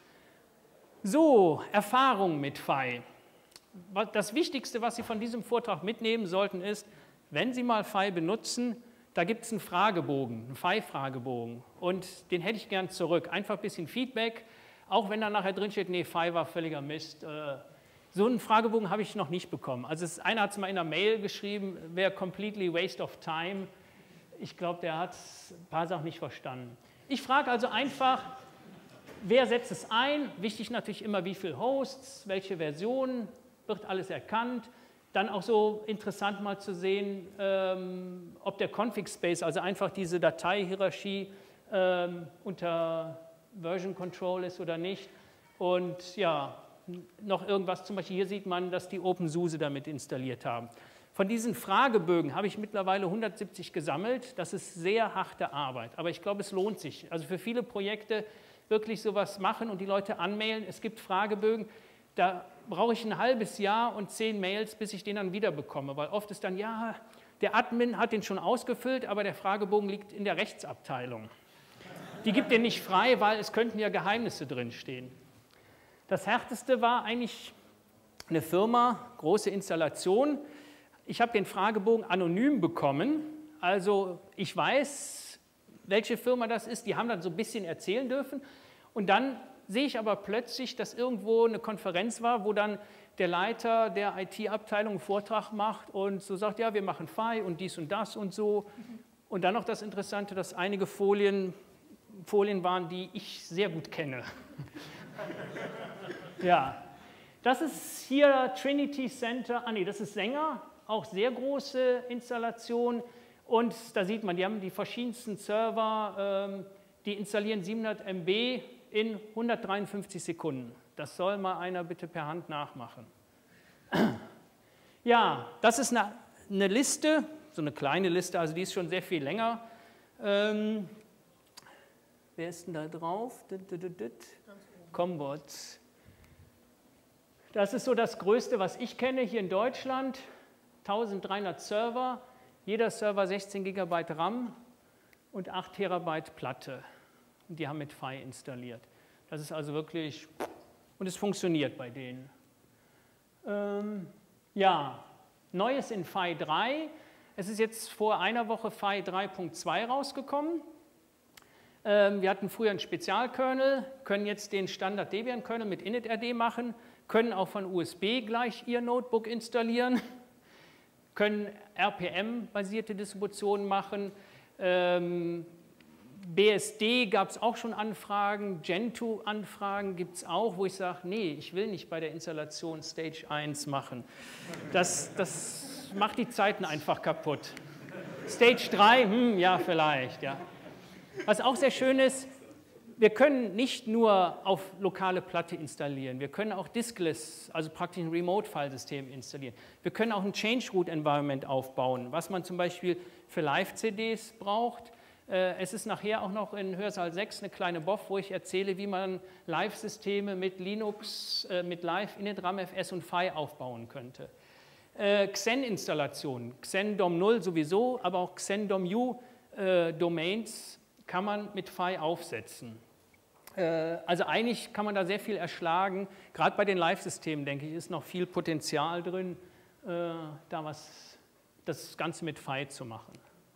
So, Erfahrung mit F I. Das Wichtigste, was Sie von diesem Vortrag mitnehmen sollten, ist, wenn Sie mal F I benutzen, da gibt es einen Fragebogen, einen F I-Fragebogen. Und den hätte ich gern zurück. Einfach ein bisschen Feedback, auch wenn da nachher drin steht, nee, F I war völliger Mist. So einen Fragebogen habe ich noch nicht bekommen. Also es, einer hat es mal in einer Mail geschrieben, wäre completely waste of time. Ich glaube, der hat ein paar Sachen nicht verstanden. Ich frage also einfach, wer setzt es ein? Wichtig natürlich immer, wie viele Hosts, welche Version, wird alles erkannt. Dann auch so interessant mal zu sehen, ähm, ob der Config-Space, also einfach diese Dateihierarchie ähm, unter Version Control ist oder nicht. Und ja, noch irgendwas, zum Beispiel hier sieht man, dass die OpenSUSE damit installiert haben. Von diesen Fragebögen habe ich mittlerweile hundertsiebzig gesammelt. Das ist sehr harte Arbeit, aber ich glaube, es lohnt sich. Also für viele Projekte wirklich sowas machen und die Leute anmailen. Es gibt Fragebögen, da brauche ich ein halbes Jahr und zehn Mails, bis ich den dann wieder bekomme, weil oft ist dann, ja, der Admin hat den schon ausgefüllt, aber der Fragebogen liegt in der Rechtsabteilung. Die gibt den nicht frei, weil es könnten ja Geheimnisse drinstehen. Das Härteste war eigentlich eine Firma, große Installation. Ich habe den Fragebogen anonym bekommen, also ich weiß, welche Firma das ist, die haben dann so ein bisschen erzählen dürfen und dann sehe ich aber plötzlich, dass irgendwo eine Konferenz war, wo dann der Leiter der I T-Abteilung einen Vortrag macht und so sagt, ja, wir machen F I und dies und das und so. Und dann noch das Interessante, dass einige Folien, Folien waren, die ich sehr gut kenne. Ja, das ist hier Trinity Center, ah nee, das ist Sänger, auch sehr große Installation. Und da sieht man, die haben die verschiedensten Server, ähm, die installieren siebenhundert Megabyte in hundertdreiundfünfzig Sekunden. Das soll mal einer bitte per Hand nachmachen. Ja, das ist eine, eine Liste, so eine kleine Liste, also die ist schon sehr viel länger. Ähm, wer ist denn da drauf? Combot. Das ist so das Größte, was ich kenne hier in Deutschland. eintausenddreihundert Server, jeder Server sechzehn Gigabyte RAM und acht Terabyte Platte. Und die haben mit F I installiert. Das ist also wirklich, und es funktioniert bei denen. Ähm, ja, Neues in F I drei. Es ist jetzt vor einer Woche F I drei Punkt zwei rausgekommen. Ähm, wir hatten früher einen Spezialkernel, können jetzt den Standard Debian-Kernel mit initRD machen, können auch von U S B gleich Ihr Notebook installieren, können R P M-basierte Distributionen machen. Ähm, B S D gab es auch schon Anfragen, Gentoo-Anfragen gibt es auch, wo ich sage, nee, ich will nicht bei der Installation Stage eins machen. Das, das macht die Zeiten einfach kaputt. Stage drei, hm, ja, vielleicht, ja. Was auch sehr schön ist, wir können nicht nur auf lokale Platte installieren, wir können auch Diskless, also praktisch ein Remote-File-System installieren. Wir können auch ein Change-Root-Environment aufbauen, was man zum Beispiel für Live-C Ds braucht. Es ist nachher auch noch in Hörsaal sechs eine kleine B O F, wo ich erzähle, wie man Live-Systeme mit Linux, mit Live, Init, RAMFS und F I aufbauen könnte. Xen-Installationen, Xen-Dom null sowieso, aber auch Xen-Dom-U-Domains kann man mit F I aufsetzen. Also eigentlich kann man da sehr viel erschlagen. Gerade bei den Live-Systemen, denke ich, ist noch viel Potenzial drin, da was, das Ganze mit F I zu machen.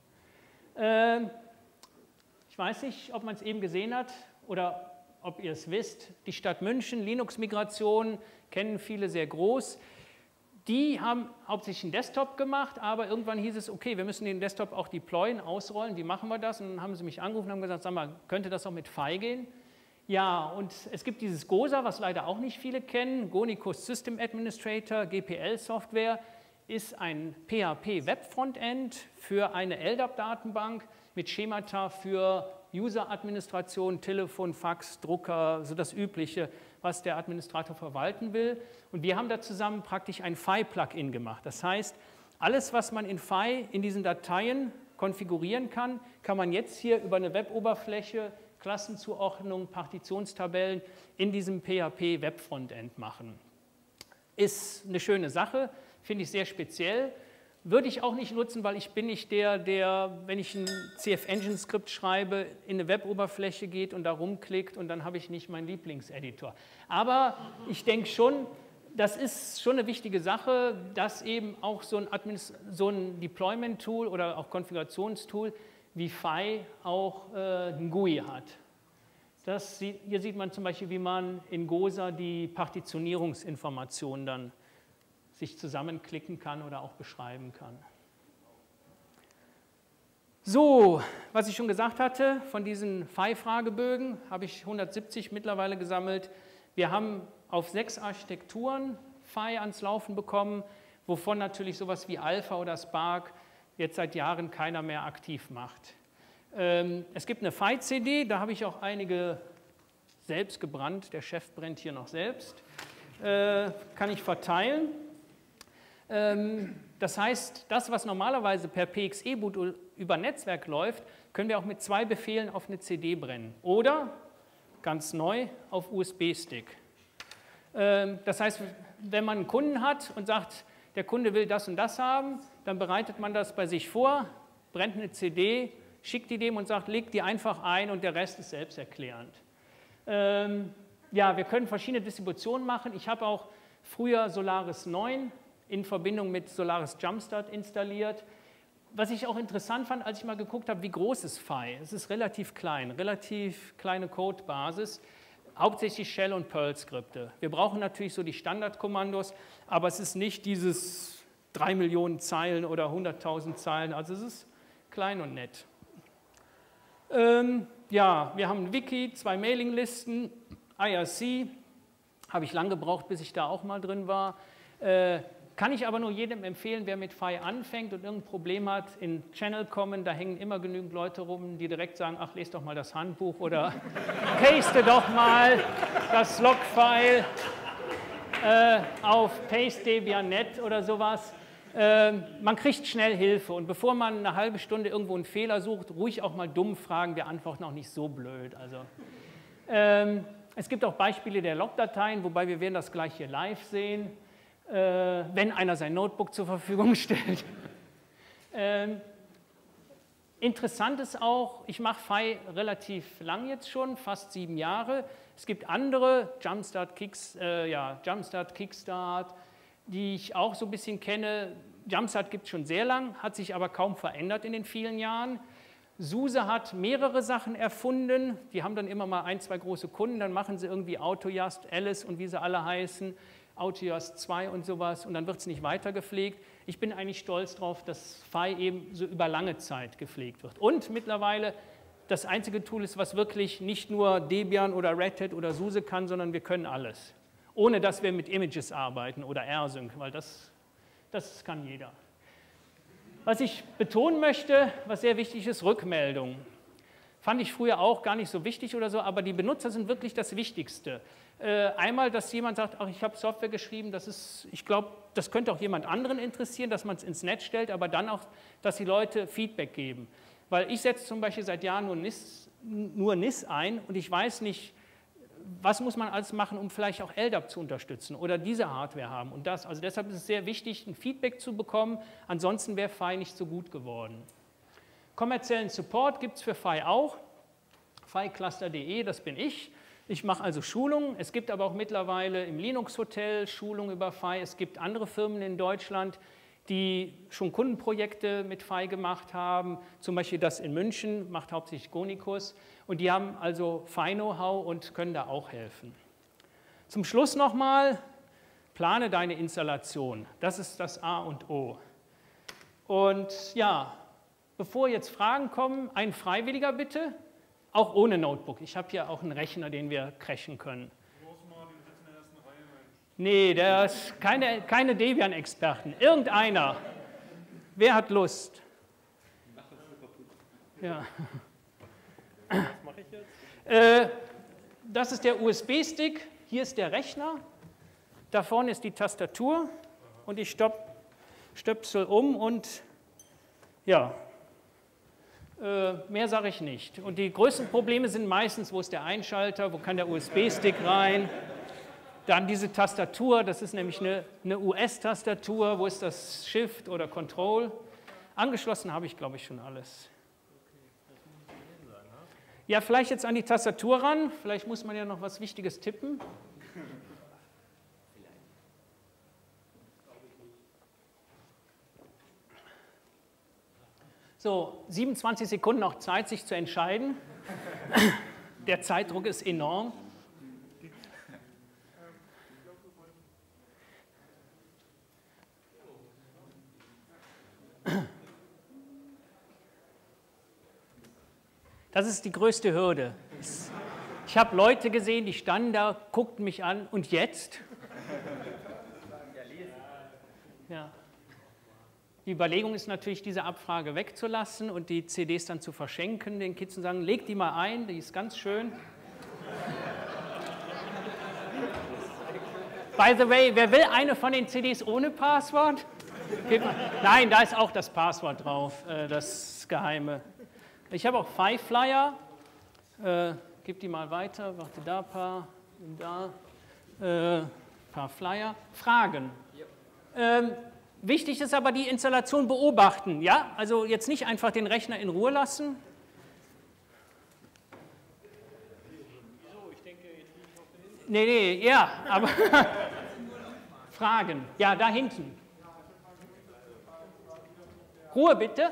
Ich weiß nicht, ob man es eben gesehen hat oder ob ihr es wisst. Die Stadt München, Linux-Migration, kennen viele sehr groß. Die haben hauptsächlich einen Desktop gemacht, aber irgendwann hieß es, okay, wir müssen den Desktop auch deployen, ausrollen, wie machen wir das? Und dann haben sie mich angerufen und haben gesagt, sag mal, könnte das auch mit F I gehen? Ja, und es gibt dieses GOSA, was leider auch nicht viele kennen, Gonicus System Administrator, G P L-Software, ist ein P H P-Web-Frontend für eine L D A P-Datenbank mit Schemata für User-Administration, Telefon, Fax, Drucker, so das Übliche, was der Administrator verwalten will. Und wir haben da zusammen praktisch ein F I-Plugin gemacht. Das heißt, alles, was man in F I in diesen Dateien konfigurieren kann, kann man jetzt hier über eine Web-Oberfläche, Klassenzuordnung, Partitionstabellen in diesem P H P-Web-Frontend machen. Ist eine schöne Sache, finde ich sehr speziell. Würde ich auch nicht nutzen, weil ich bin nicht der, der, wenn ich ein C F Engine-Skript schreibe, in eine Web-Oberfläche geht und da rumklickt und dann habe ich nicht meinen Lieblingseditor. Aber ich denke schon, das ist schon eine wichtige Sache, dass eben auch so ein, so ein Deployment-Tool oder auch Konfigurationstool wie F I auch äh, ein G U I hat. Das, hier sieht man zum Beispiel, wie man in GOSA die Partitionierungsinformationen dann sich zusammenklicken kann oder auch beschreiben kann. So, was ich schon gesagt hatte, von diesen F I-Fragebögen habe ich hundertsiebzig mittlerweile gesammelt. Wir haben auf sechs Architekturen F I ans Laufen bekommen, wovon natürlich sowas wie Alpha oder Spark jetzt seit Jahren keiner mehr aktiv macht. Es gibt eine F I-C D, da habe ich auch einige selbst gebrannt. Der Chef brennt hier noch selbst. Kann ich verteilen. Das heißt, das, was normalerweise per P X E-Boot über Netzwerk läuft, können wir auch mit zwei Befehlen auf eine C D brennen. Oder, ganz neu, auf U S B-Stick. Das heißt, wenn man einen Kunden hat und sagt, der Kunde will das und das haben, dann bereitet man das bei sich vor, brennt eine C D, schickt die dem und sagt, legt die einfach ein und der Rest ist selbsterklärend. Ähm, ja, wir können verschiedene Distributionen machen. Ich habe auch früher Solaris neun in Verbindung mit Solaris Jumpstart installiert. Was ich auch interessant fand, als ich mal geguckt habe, wie groß ist F I? Es ist relativ klein, relativ kleine Codebasis, hauptsächlich Shell- und Perl-Skripte. Wir brauchen natürlich so die Standardkommandos, aber es ist nicht dieses drei Millionen Zeilen oder hunderttausend Zeilen, also es ist klein und nett. Ähm, ja, wir haben ein Wiki, zwei Mailinglisten, I R C, habe ich lang gebraucht, bis ich da auch mal drin war. Äh, kann ich aber nur jedem empfehlen, wer mit F I anfängt und irgendein Problem hat, in Channel kommen, da hängen immer genügend Leute rum, die direkt sagen, ach, lest doch mal das Handbuch oder paste doch mal das Log-File äh, auf paste-debian punkt net oder sowas. Äh, man kriegt schnell Hilfe und bevor man eine halbe Stunde irgendwo einen Fehler sucht, ruhig auch mal dumm fragen, wir antworten auch nicht so blöd. Also, ähm, es gibt auch Beispiele der Logdateien, wobei wir werden das gleich hier live sehen, äh, wenn einer sein Notebook zur Verfügung stellt. ähm, interessant ist auch, ich mache F I relativ lang jetzt schon, fast sieben Jahre. Es gibt andere, Jumpstart, Kicks, äh, ja, Jumpstart, Kickstart, die ich auch so ein bisschen kenne. Jumpstart gibt es schon sehr lang, hat sich aber kaum verändert in den vielen Jahren. SUSE hat mehrere Sachen erfunden, die haben dann immer mal ein, zwei große Kunden, dann machen sie irgendwie Autojust, Alice und wie sie alle heißen, Autojust zwei und sowas und dann wird es nicht weiter gepflegt. Ich bin eigentlich stolz darauf, dass F I eben so über lange Zeit gepflegt wird. Und mittlerweile das einzige Tool ist, was wirklich nicht nur Debian oder Red Hat oder SUSE kann, sondern wir können alles. Ohne dass wir mit Images arbeiten oder rsync, weil das, das kann jeder. Was ich betonen möchte, was sehr wichtig ist, Rückmeldung. Fand ich früher auch gar nicht so wichtig oder so, aber die Benutzer sind wirklich das Wichtigste. Äh, einmal, dass jemand sagt, ach, ich habe Software geschrieben, das ist, ich glaube, das könnte auch jemand anderen interessieren, dass man es ins Netz stellt, aber dann auch, dass die Leute Feedback geben. Weil ich setze zum Beispiel seit Jahren nur N I S, nur N I S ein und ich weiß nicht, was muss man alles machen, um vielleicht auch L D A P zu unterstützen oder diese Hardware haben und das. Also deshalb ist es sehr wichtig, ein Feedback zu bekommen, ansonsten wäre F I nicht so gut geworden. Kommerziellen Support gibt es für F I auch, F I Cluster punkt de, das bin ich. Ich mache also Schulungen, es gibt aber auch mittlerweile im Linux Hotel Schulungen über F I, es gibt andere Firmen in Deutschland, die schon Kundenprojekte mit F I gemacht haben, zum Beispiel das in München, macht hauptsächlich Gonicus, und die haben also F I-Know-how und können da auch helfen. Zum Schluss nochmal, plane deine Installation, das ist das A und O. Und ja, bevor jetzt Fragen kommen, ein Freiwilliger bitte, auch ohne Notebook. Ich habe hier auch einen Rechner, den wir crashen können. Nee, der ist keine, keine Debian-Experten. Irgendeiner. Wer hat Lust? Ja. Was mache ich jetzt? Äh, das ist der U S B-Stick. Hier ist der Rechner. Da vorne ist die Tastatur. Und ich stopp, stöpsel um und ja. Mehr sage ich nicht. Und die größten Probleme sind meistens, wo ist der Einschalter, wo kann der U S B-Stick rein, dann diese Tastatur, das ist nämlich eine, eine U S-Tastatur, wo ist das Shift oder Control. Angeschlossen habe ich, glaube ich, schon alles. Ja, vielleicht jetzt an die Tastatur ran, vielleicht muss man ja noch was Wichtiges tippen. So, siebenundzwanzig Sekunden noch Zeit, sich zu entscheiden. Der Zeitdruck ist enorm. Das ist die größte Hürde. Ich habe Leute gesehen, die standen da, guckten mich an und jetzt? Ja. Die Überlegung ist natürlich, diese Abfrage wegzulassen und die C Ds dann zu verschenken, den Kids zu sagen, leg die mal ein, die ist ganz schön. By the way, wer will eine von den C Ds ohne Passwort? Nein, da ist auch das Passwort drauf, das Geheime. Ich habe auch Five Flyer, äh, gib die mal weiter, warte, da ein paar, da, äh, paar Flyer. Fragen. Ähm, Wichtig ist aber die Installation beobachten, ja? Also jetzt nicht einfach den Rechner in Ruhe lassen. Wieso? Ich denke, jetzt liege ich auf der Hinten. Nee, nee, ja, aber Fragen. Ja, da hinten. Ruhe bitte.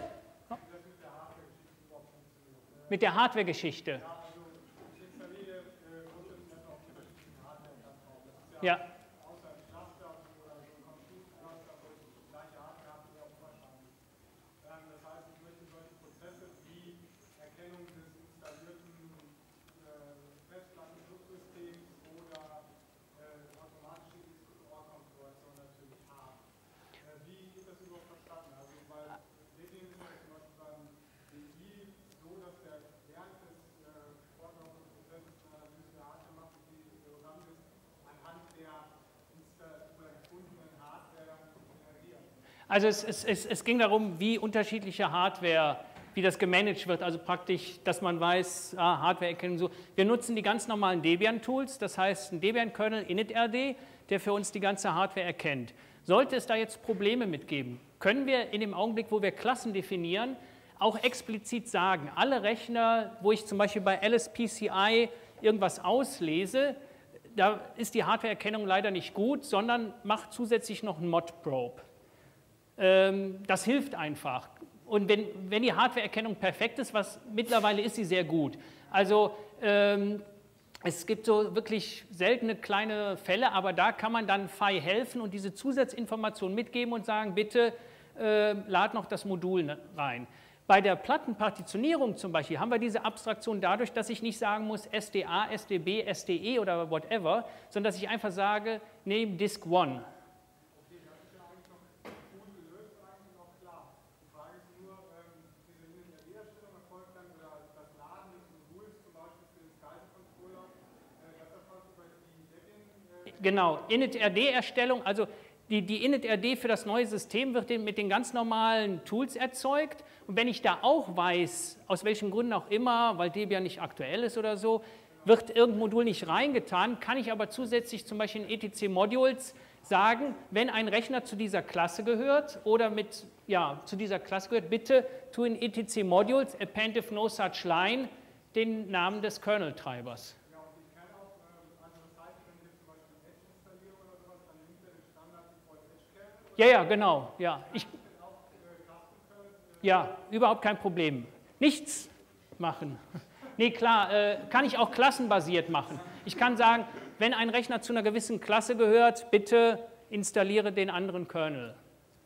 Mit der Hardware-Geschichte. Ja. Also es, es, es, es ging darum, wie unterschiedliche Hardware, wie das gemanagt wird, also praktisch, dass man weiß, ah, Hardware-Erkennung so. Wir nutzen die ganz normalen Debian-Tools, das heißt ein Debian-Kernel initrd, der für uns die ganze Hardware erkennt. Sollte es da jetzt Probleme mitgeben, können wir in dem Augenblick, wo wir Klassen definieren, auch explizit sagen, alle Rechner, wo ich zum Beispiel bei L S P C I irgendwas auslese, da ist die Hardware-Erkennung leider nicht gut, sondern macht zusätzlich noch einen Mod-Probe. Das hilft einfach. Und wenn, wenn die Hardware-Erkennung perfekt ist, was mittlerweile ist sie sehr gut. Also ähm, es gibt so wirklich seltene kleine Fälle, aber da kann man dann F I helfen und diese Zusatzinformationen mitgeben und sagen, bitte äh, lad noch das Modul rein. Bei der Plattenpartitionierung zum Beispiel haben wir diese Abstraktion dadurch, dass ich nicht sagen muss S D A, S D B, S D E oder whatever, sondern dass ich einfach sage, name Disk One. Okay, das ist ja eigentlich noch gut gelöst, eigentlich auch klar. Die Frage genau, Init-R D-Erstellung, also die, die Init-R D für das neue System wird mit den ganz normalen Tools erzeugt. Und wenn ich da auch weiß, aus welchen Gründen auch immer, weil Debian nicht aktuell ist oder so, wird irgendein Modul nicht reingetan, kann ich aber zusätzlich zum Beispiel in E T C-Modules sagen, wenn ein Rechner zu dieser Klasse gehört oder mit, ja, zu dieser Klasse gehört, bitte tu in E T C-Modules append if no such line den Namen des Kernel-Treibers. Ja, und ich kann auch ähm, andere Seiten, wenn ich zum Beispiel Edge installiere oder sowas, dann nimmt er den Standard Default Edge-Kernel. Ja, ja, genau. Ja, ich, ja, überhaupt kein Problem. Nichts machen. Nee, klar, äh, kann ich auch klassenbasiert machen. Ich kann sagen, wenn ein Rechner zu einer gewissen Klasse gehört, bitte installiere den anderen Kernel.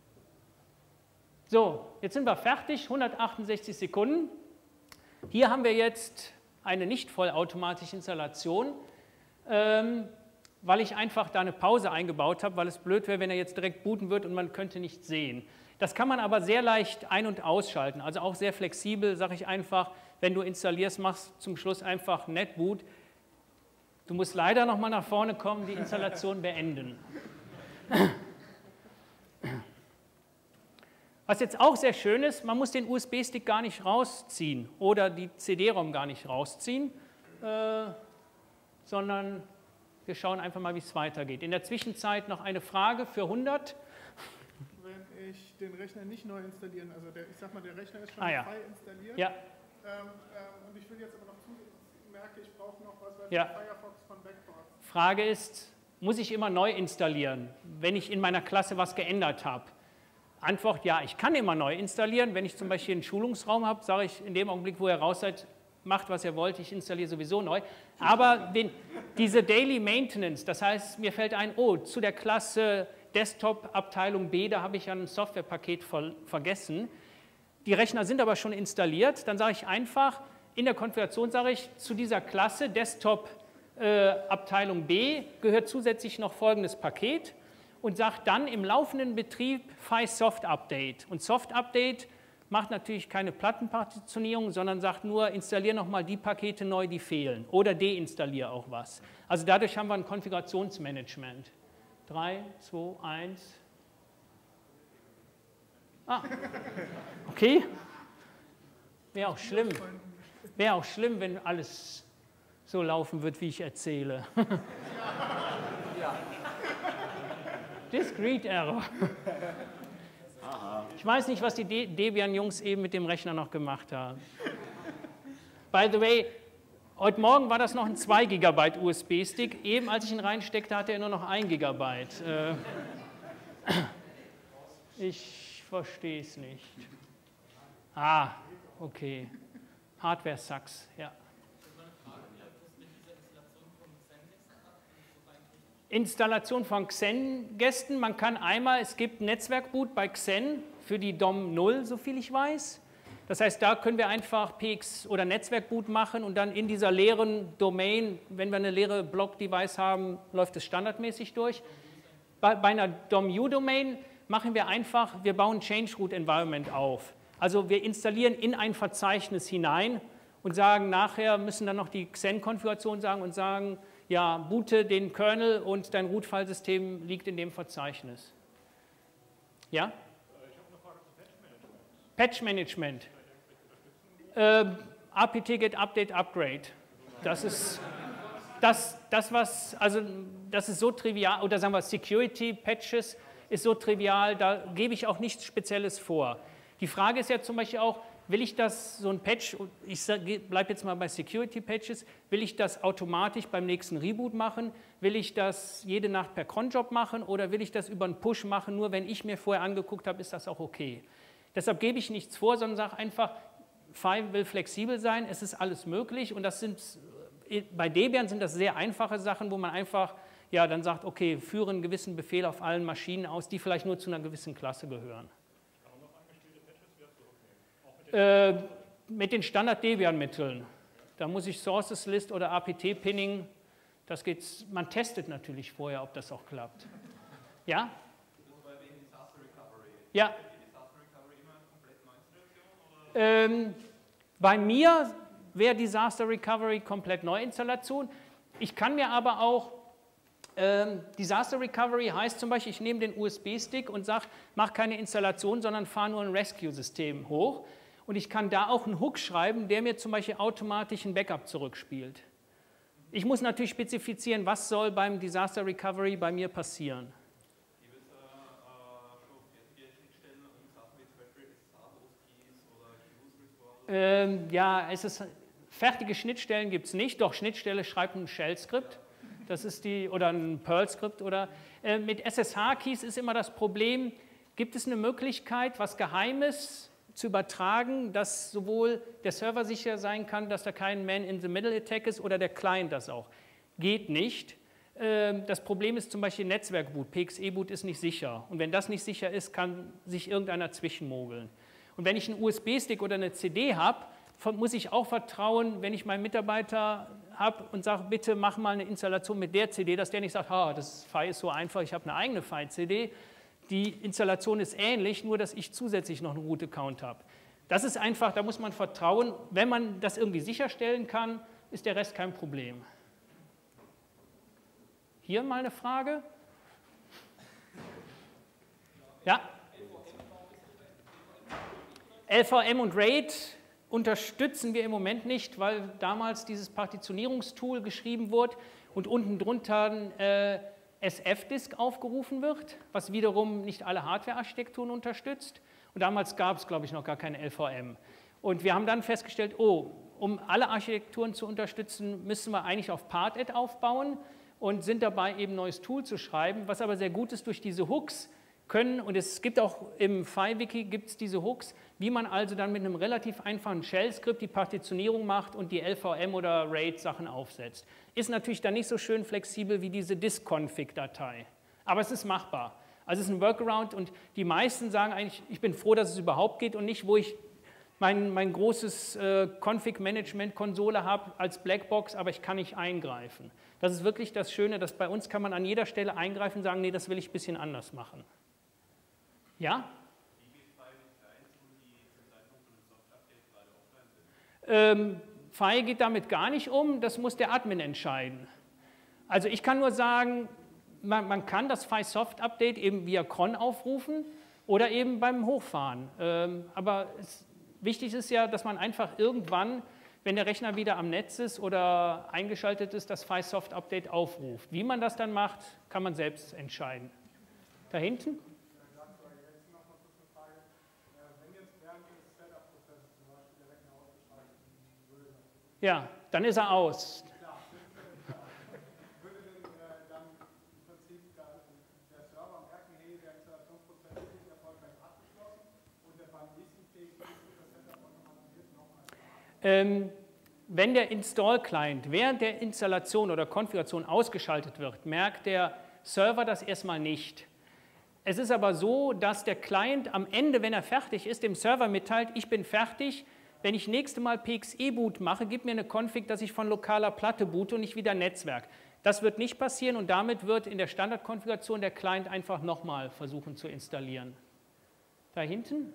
So, jetzt sind wir fertig, hundertachtundsechzig Sekunden. Hier haben wir jetzt eine nicht vollautomatische Installation, ähm, weil ich einfach da eine Pause eingebaut habe, weil es blöd wäre, wenn er jetzt direkt booten wird und man könnte nichts sehen. Das kann man aber sehr leicht ein- und ausschalten, also auch sehr flexibel, sage ich einfach, wenn du installierst, machst zum Schluss einfach Netboot. Du musst leider noch mal nach vorne kommen, die Installation beenden. Was jetzt auch sehr schön ist, man muss den U S B-Stick gar nicht rausziehen oder die C D-ROM gar nicht rausziehen, äh, sondern wir schauen einfach mal, wie es weitergeht. In der Zwischenzeit noch eine Frage für hundert. Wenn ich den Rechner nicht neu installieren, also der, ich sag mal, der Rechner ist schon ah, ja. frei installiert. Ja. Ähm, ähm, und ich will jetzt aber noch zusätzlich, merke, ich brauche noch was, was ja. Firefox von Backports. Frage ist, muss ich immer neu installieren, wenn ich in meiner Klasse was geändert habe? Antwort, ja, ich kann immer neu installieren. Wenn ich zum Beispiel einen Schulungsraum habe, sage ich in dem Augenblick, wo ihr raus seid, macht, was ihr wollt, ich installiere sowieso neu. Aber wenn diese Daily Maintenance, das heißt, mir fällt ein, oh, zu der Klasse Desktop-Abteilung B, da habe ich ja ein Softwarepaket ver vergessen. Die Rechner sind aber schon installiert, dann sage ich einfach, in der Konfiguration sage ich, zu dieser Klasse Desktop-Abteilung B gehört zusätzlich noch folgendes Paket und sagt dann im laufenden Betrieb Fi Soft Update. Und Soft Update macht natürlich keine Plattenpartitionierung, sondern sagt nur, installiere nochmal die Pakete neu, die fehlen oder deinstalliere auch was. Also dadurch haben wir ein Konfigurationsmanagement. drei, zwei, eins. Ah, okay. Wäre auch schlimm. Wäre auch schlimm, wenn alles so laufen wird, wie ich erzähle. Discrete Error. Ich weiß nicht, was die De Debian-Jungs eben mit dem Rechner noch gemacht haben. By the way, heute Morgen war das noch ein zwei Gigabyte U S B-Stick. Eben, als ich ihn reinsteckte, hatte er nur noch ein Gigabyte. Äh, ich verstehe es nicht. Ah, okay. Hardware sucks, ja. Installation von Xen-Gästen. Man kann einmal, es gibt Netzwerkboot bei Xen für die D O M null, soviel ich weiß. Das heißt, da können wir einfach P X oder Netzwerkboot machen und dann in dieser leeren Domain, wenn wir eine leere Block-Device haben, läuft es standardmäßig durch. Bei, bei einer D O M U-Domain machen wir einfach, wir bauen Change-Root-Environment auf. Also wir installieren in ein Verzeichnis hinein und sagen, nachher müssen dann noch die Xen-Konfiguration sagen und sagen, ja, boote den Kernel und dein Root-File-System liegt in dem Verzeichnis. Ja? Ich habe eine Frage zu Patch-Management. Patch-Management. Äh, apt-get update upgrade. Das ist das, das, was, also das ist so trivial, oder sagen wir Security-Patches ist so trivial, da gebe ich auch nichts Spezielles vor. Die Frage ist ja zum Beispiel auch, will ich das, so ein Patch, ich bleibe jetzt mal bei Security-Patches, will ich das automatisch beim nächsten Reboot machen? Will ich das jede Nacht per Cronjob machen oder will ich das über einen Push machen, nur wenn ich mir vorher angeguckt habe, ist das auch okay? Deshalb gebe ich nichts vor, sondern sage einfach, Fi will flexibel sein, es ist alles möglich und das sind, bei Debian sind das sehr einfache Sachen, wo man einfach, ja, dann sagt, okay, führe einen gewissen Befehl auf allen Maschinen aus, die vielleicht nur zu einer gewissen Klasse gehören. Äh, mit den Standard-Debian-Mitteln. Da muss ich Sources List oder A P T-Pinning, das geht's, man testet natürlich vorher, ob das auch klappt. Ja? Ja. Ähm, bei mir wäre Disaster Recovery komplett Neuinstallation. Ich kann mir aber auch Ähm, Disaster Recovery heißt zum Beispiel, ich nehme den U S B-Stick und sage, mach keine Installation, sondern fahre nur ein Rescue-System hoch. Und ich kann da auch einen Hook schreiben, der mir zum Beispiel automatisch ein Backup zurückspielt. Ich muss natürlich spezifizieren, was soll beim Disaster Recovery bei mir passieren. Gibt es äh, schon fertige Schnittstellen und Sachen wie zum Beispiel S S H-Keys oder Use-Resources? Ähm, ja, es ist, fertige Schnittstellen gibt es nicht, doch Schnittstelle schreibt ein Shell-Skript. Das ist die, oder ein Perl-Skript. Oder äh, mit S S H-Keys ist immer das Problem, gibt es eine Möglichkeit, was Geheimes zu übertragen, dass sowohl der Server sicher sein kann, dass da kein Man-in-the-Middle-Attack ist oder der Client das auch. Geht nicht. Ähm, das Problem ist zum Beispiel Netzwerkboot. P X E-Boot ist nicht sicher. Und wenn das nicht sicher ist, kann sich irgendeiner zwischenmogeln. Und wenn ich einen U S B-Stick oder eine C D habe, muss ich auch vertrauen, wenn ich meinen Mitarbeiter habe und sage, bitte mach mal eine Installation mit der C D, dass der nicht sagt, ah, das F I ist so einfach, ich habe eine eigene F I-C D. Die Installation ist ähnlich, nur dass ich zusätzlich noch einen Root-Account habe. Das ist einfach, da muss man vertrauen. Wenn man das irgendwie sicherstellen kann, ist der Rest kein Problem. Hier mal eine Frage. Ja? L V M und RAID unterstützen wir im Moment nicht, weil damals dieses Partitionierungstool geschrieben wurde und unten drunter ein äh, S F-Disk aufgerufen wird, was wiederum nicht alle Hardware-Architekturen unterstützt. Und damals gab es, glaube ich, noch gar keine L V M. Und wir haben dann festgestellt, oh, um alle Architekturen zu unterstützen, müssen wir eigentlich auf Part-Ed aufbauen und sind dabei, eben ein neues Tool zu schreiben, was aber sehr gut ist durch diese Hooks können, und es gibt auch im F I-Wiki gibt es diese Hooks, wie man also dann mit einem relativ einfachen Shell-Skript die Partitionierung macht und die L V M oder RAID-Sachen aufsetzt. Ist natürlich dann nicht so schön flexibel wie diese Disk-Config-Datei, aber es ist machbar. Also es ist ein Workaround und die meisten sagen eigentlich, ich bin froh, dass es überhaupt geht und nicht, wo ich mein, mein großes äh, Config-Management-Konsole habe als Blackbox, aber ich kann nicht eingreifen. Das ist wirklich das Schöne, dass bei uns kann man an jeder Stelle eingreifen und sagen, nee, das will ich ein bisschen anders machen. Ja? Wie geht es bei den Clients, wo die zum Zeitpunkt von einem Soft-Update gerade offline sind? Ähm, F I geht damit gar nicht um, das muss der Admin entscheiden. Also ich kann nur sagen, man, man kann das F I-Soft-Update eben via cron aufrufen oder eben beim Hochfahren. Ähm, aber es, wichtig ist ja, dass man einfach irgendwann, wenn der Rechner wieder am Netz ist oder eingeschaltet ist, das F I-Soft-Update aufruft. Wie man das dann macht, kann man selbst entscheiden. Da hinten? Ja, dann ist er aus. Würde denn äh, dann im Prinzip der Server merken, hey, der Installationsprozess ist erfolgreich abgeschlossen und der Band ist fähig, das Setup automatisiert nochmal? Ähm, wenn der Install-Client während der Installation oder Konfiguration ausgeschaltet wird, merkt der Server das erstmal nicht. Es ist aber so, dass der Client am Ende, wenn er fertig ist, dem Server mitteilt, ich bin fertig. Wenn ich nächste Mal P X E-Boot mache, gib mir eine Config, dass ich von lokaler Platte boote und nicht wieder Netzwerk. Das wird nicht passieren und damit wird in der Standardkonfiguration der Client einfach nochmal versuchen zu installieren. Da hinten?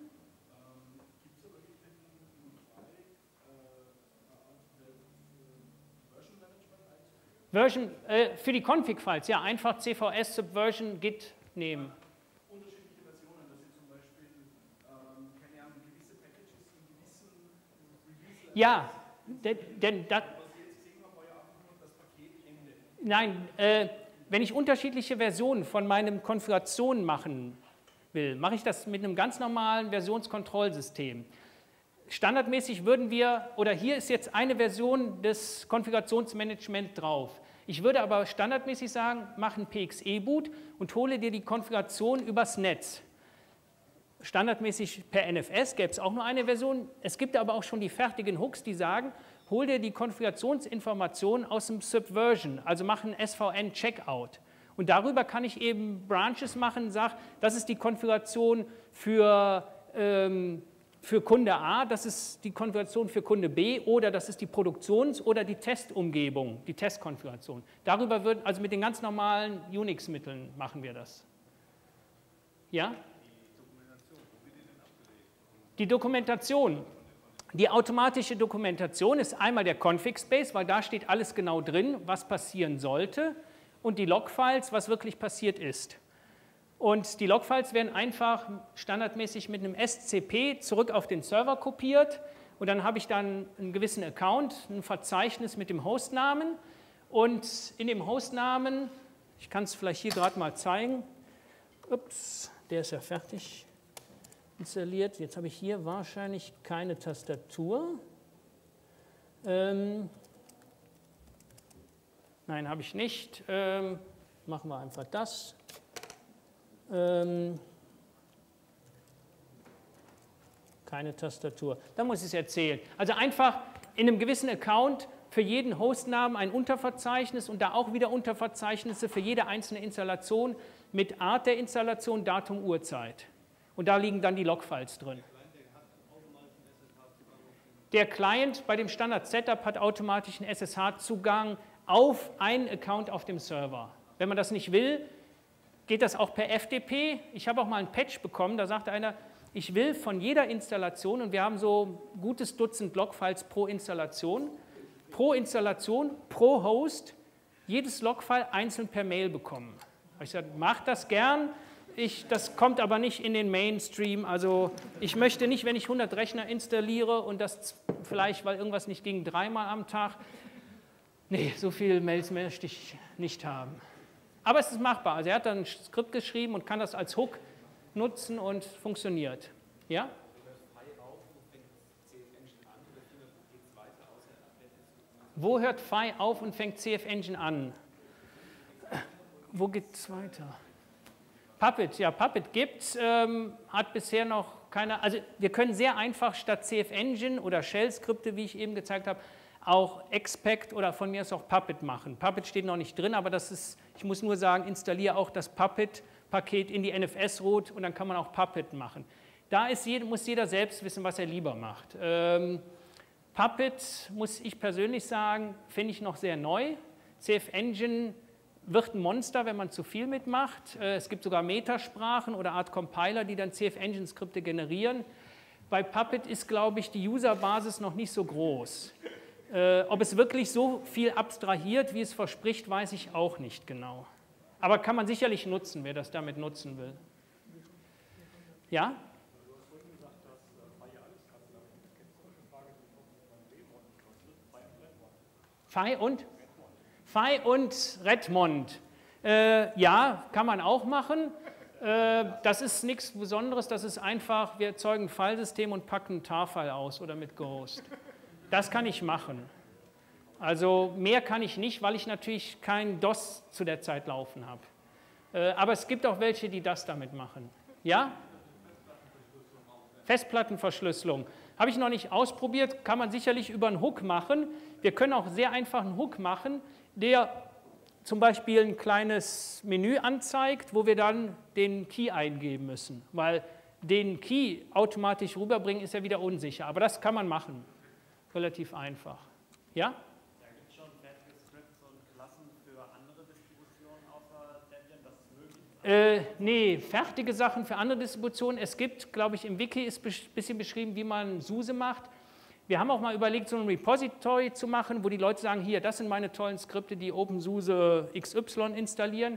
Version, äh, für die Config-Files, ja, einfach C V S Subversion Git nehmen. Unterschiedliche Versionen, dass Sie zum Beispiel, ähm, keine Ahnung, gewisse Packages in gewissen Release. Ja, denn, denn das. Was Sie jetzt gesehen haben, war ja einfach nur das Paket Ende. Nein, äh, wenn ich unterschiedliche Versionen von meinen Konfigurationen machen will, mache ich das mit einem ganz normalen Versionskontrollsystem. Standardmäßig würden wir, oder hier ist jetzt eine Version des Konfigurationsmanagements drauf. Ich würde aber standardmäßig sagen, mach ein P X E-Boot und hole dir die Konfiguration übers Netz. Standardmäßig per N F S gäbe es auch nur eine Version. Es gibt aber auch schon die fertigen Hooks, die sagen, hol dir die Konfigurationsinformationen aus dem Subversion, also mach einen S V N-Checkout. Und darüber kann ich eben Branches machen, sage, das ist die Konfiguration für, ähm, für Kunde A, das ist die Konfiguration für Kunde B oder das ist die Produktions- oder die Testumgebung, die Testkonfiguration. Darüber wird, also mit den ganz normalen Unix-Mitteln machen wir das. Ja? Die Dokumentation. Die automatische Dokumentation ist einmal der Config-Space, weil da steht alles genau drin, was passieren sollte. und die Logfiles, was wirklich passiert ist. Und die Logfiles werden einfach standardmäßig mit einem S C P zurück auf den Server kopiert und dann habe ich dann einen gewissen Account, ein Verzeichnis mit dem Hostnamen und in dem Hostnamen, ich kann es vielleicht hier gerade mal zeigen, ups, der ist ja fertig installiert, jetzt habe ich hier wahrscheinlich keine Tastatur. Ähm, nein, habe ich nicht. Ähm, machen wir einfach das. Ähm, keine Tastatur. Da muss ich es erzählen. Also einfach in einem gewissen Account für jeden Hostnamen ein Unterverzeichnis und da auch wieder Unterverzeichnisse für jede einzelne Installation mit Art der Installation, Datum, Uhrzeit. Und da liegen dann die Logfiles drin. Der Client bei dem Standard-Setup hat automatisch einen S S H-Zugang auf einen Account auf dem Server. Wenn man das nicht will, geht das auch per F T P. Ich habe auch mal einen Patch bekommen, da sagte einer, ich will von jeder Installation, und wir haben so ein gutes Dutzend Logfiles pro Installation, pro Installation, pro Host, jedes Logfile einzeln per Mail bekommen. Ich sagte, mach das gern, ich, das kommt aber nicht in den Mainstream, also ich möchte nicht, wenn ich hundert Rechner installiere und das vielleicht, weil irgendwas nicht ging, dreimal am Tag, nee, so viele Mails möchte ich nicht haben. Aber es ist machbar, also er hat dann ein Skript geschrieben und kann das als Hook nutzen und funktioniert. Ja? Wo hört Phi auf und fängt C F Engine an? Wo geht es weiter? Puppet, ja, Puppet gibt es, ähm, hat bisher noch keine, also wir können sehr einfach statt C F Engine oder Shell-Skripte, wie ich eben gezeigt habe, auch Expect oder von mir aus auch Puppet machen. Puppet steht noch nicht drin, aber das ist, ich muss nur sagen, installiere auch das Puppet-Paket in die N F S-Root und dann kann man auch Puppet machen. Da ist, muss jeder selbst wissen, was er lieber macht. Ähm, Puppet, muss ich persönlich sagen, finde ich noch sehr neu. C F Engine wird ein Monster, wenn man zu viel mitmacht. Es gibt sogar Metasprachen oder Art Compiler, die dann C F Engine-Skripte generieren. Bei Puppet ist, glaube ich, die Userbasis noch nicht so groß. Äh, ob es wirklich so viel abstrahiert, wie es verspricht, weiß ich auch nicht genau. Aber kann man sicherlich nutzen, wer das damit nutzen will. Ja? Phi und? Phi und Redmond. Äh, ja, kann man auch machen. Äh, das ist nichts Besonderes, das ist einfach, wir erzeugen ein Filesystem und packen ein Tar-File aus oder mit Ghost. Das kann ich machen. Also mehr kann ich nicht, weil ich natürlich kein DOS zu der Zeit laufen habe. Äh, aber es gibt auch welche, die das damit machen. Ja? Festplattenverschlüsselung. Habe ich noch nicht ausprobiert, kann man sicherlich über einen Hook machen. Wir können auch sehr einfach einen Hook machen, der zum Beispiel ein kleines Menü anzeigt, wo wir dann den Key eingeben müssen. Weil den Key automatisch rüberbringen ist ja wieder unsicher. Aber das kann man machen. Relativ einfach. Ja? Da gibt es schon fertige Scripts und Klassen für andere Distributionen außer Debian, das ist möglich? Äh, nee, fertige Sachen für andere Distributionen. Es gibt, glaube ich, im Wiki ist ein bisschen beschrieben, wie man SUSE macht. Wir haben auch mal überlegt, so ein Repository zu machen, wo die Leute sagen, hier, das sind meine tollen Skripte, die OpenSUSE X Y installieren.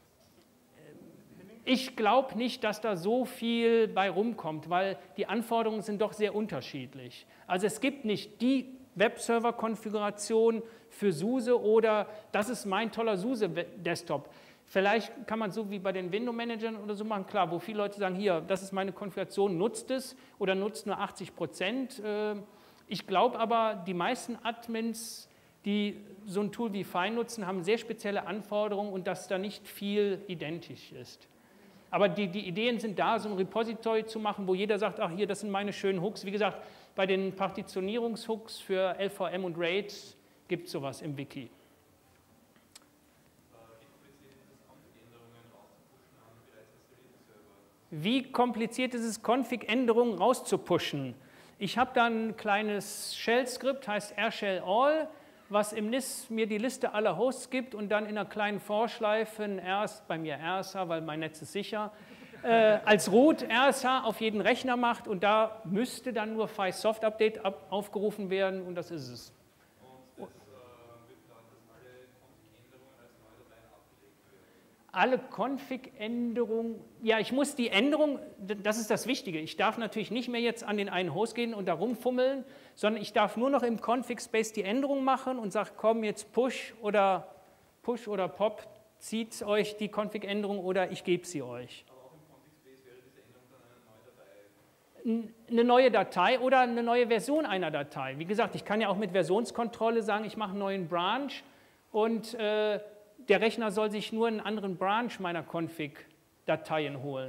Ich glaube nicht, dass da so viel bei rumkommt, weil die Anforderungen sind doch sehr unterschiedlich. Also es gibt nicht die Webserver-Konfiguration für SUSE oder das ist mein toller SUSE-Desktop. Vielleicht kann man so wie bei den Window-Managern oder so machen, klar, wo viele Leute sagen, hier, das ist meine Konfiguration, nutzt es oder nutzt nur achtzig Prozent. Ich glaube aber, die meisten Admins, die so ein Tool wie Phi nutzen, haben sehr spezielle Anforderungen und dass da nicht viel identisch ist. Aber die, die Ideen sind da, so ein Repository zu machen, wo jeder sagt, ach hier, das sind meine schönen Hooks. Wie gesagt, bei den Partitionierungshooks für L V M und RAID gibt es sowas im Wiki. Wie kompliziert ist es, Config-Änderungen rauszupushen? Ich habe dann ein kleines Shell-Skript, heißt rshell-all, was im N I S mir die Liste aller Hosts gibt und dann in einer kleinen Vorschleife ein R S, bei mir R S H, weil mein Netz ist sicher, äh, als Root R S H auf jeden Rechner macht und da müsste dann nur Phi Soft Update ab, aufgerufen werden und das ist es. Und das, äh, wird dann, dass alle Config-Änderungen als neu dabei Alle Config-Änderungen, ja, ich muss die Änderung, das ist das Wichtige, ich darf natürlich nicht mehr jetzt an den einen Host gehen und da rumfummeln, sondern ich darf nur noch im Config-Space die Änderung machen und sage, komm, jetzt Push oder Push oder Pop, zieht euch die Config-Änderung oder ich gebe sie euch. Aber auch im Config-Space wäre diese Änderung dann eine neue Datei? Eine neue Datei oder eine neue Version einer Datei. Wie gesagt, ich kann ja auch mit Versionskontrolle sagen, ich mache einen neuen Branch und äh, der Rechner soll sich nur einen anderen Branch meiner Config-Dateien holen.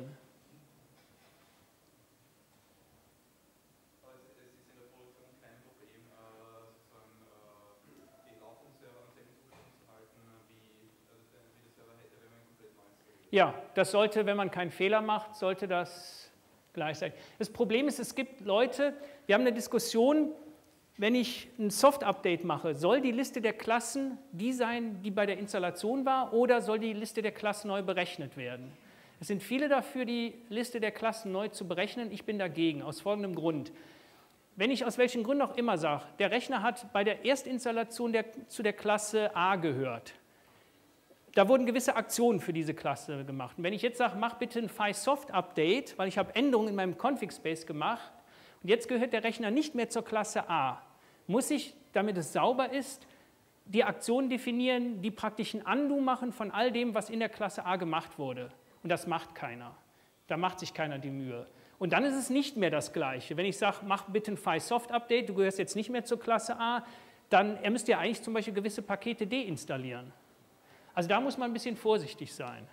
Aber es ist in der Produktion kein Problem, sozusagen die Laufungsserver am selben Zustand zu halten, wie, also wie der Server hätte, wenn man ihn komplett neu installiert. Ja, das sollte, wenn man keinen Fehler macht, sollte das gleich sein. Das Problem ist, es gibt Leute, wir haben eine Diskussion, wenn ich ein Soft-Update mache, soll die Liste der Klassen die sein, die bei der Installation war, oder soll die Liste der Klassen neu berechnet werden? Es sind viele dafür, die Liste der Klassen neu zu berechnen. Ich bin dagegen, aus folgendem Grund. Wenn ich aus welchen Gründen auch immer sage, der Rechner hat bei der Erstinstallation der, zu der Klasse A gehört, da wurden gewisse Aktionen für diese Klasse gemacht. Und wenn ich jetzt sage, mach bitte ein Phi-Soft-Update, weil ich habe Änderungen in meinem Config-Space gemacht, und jetzt gehört der Rechner nicht mehr zur Klasse A, muss ich, damit es sauber ist, die Aktionen definieren, die praktisch ein Undo machen von all dem, was in der Klasse A gemacht wurde. Und das macht keiner. Da macht sich keiner die Mühe. Und dann ist es nicht mehr das Gleiche. Wenn ich sage, mach bitte ein Phi-Soft-Update, du gehörst jetzt nicht mehr zur Klasse A, dann er müsste ja eigentlich zum Beispiel gewisse Pakete deinstallieren. Also da muss man ein bisschen vorsichtig sein.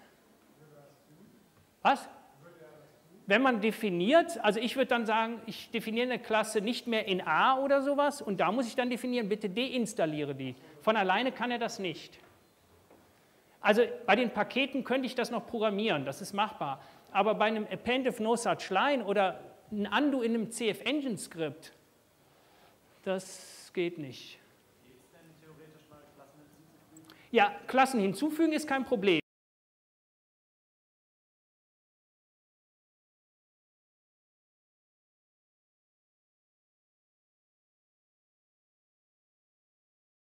Was? Wenn man definiert, also ich würde dann sagen, ich definiere eine Klasse nicht mehr in A oder sowas und da muss ich dann definieren, bitte deinstalliere die. Von alleine kann er das nicht. Also bei den Paketen könnte ich das noch programmieren, das ist machbar. Aber bei einem Append of no such line oder ein Undo in einem C F Engine Skript, das geht nicht. Geht es denn theoretisch mal Klassen hinzuzufügen? Ja, Klassen hinzufügen ist kein Problem.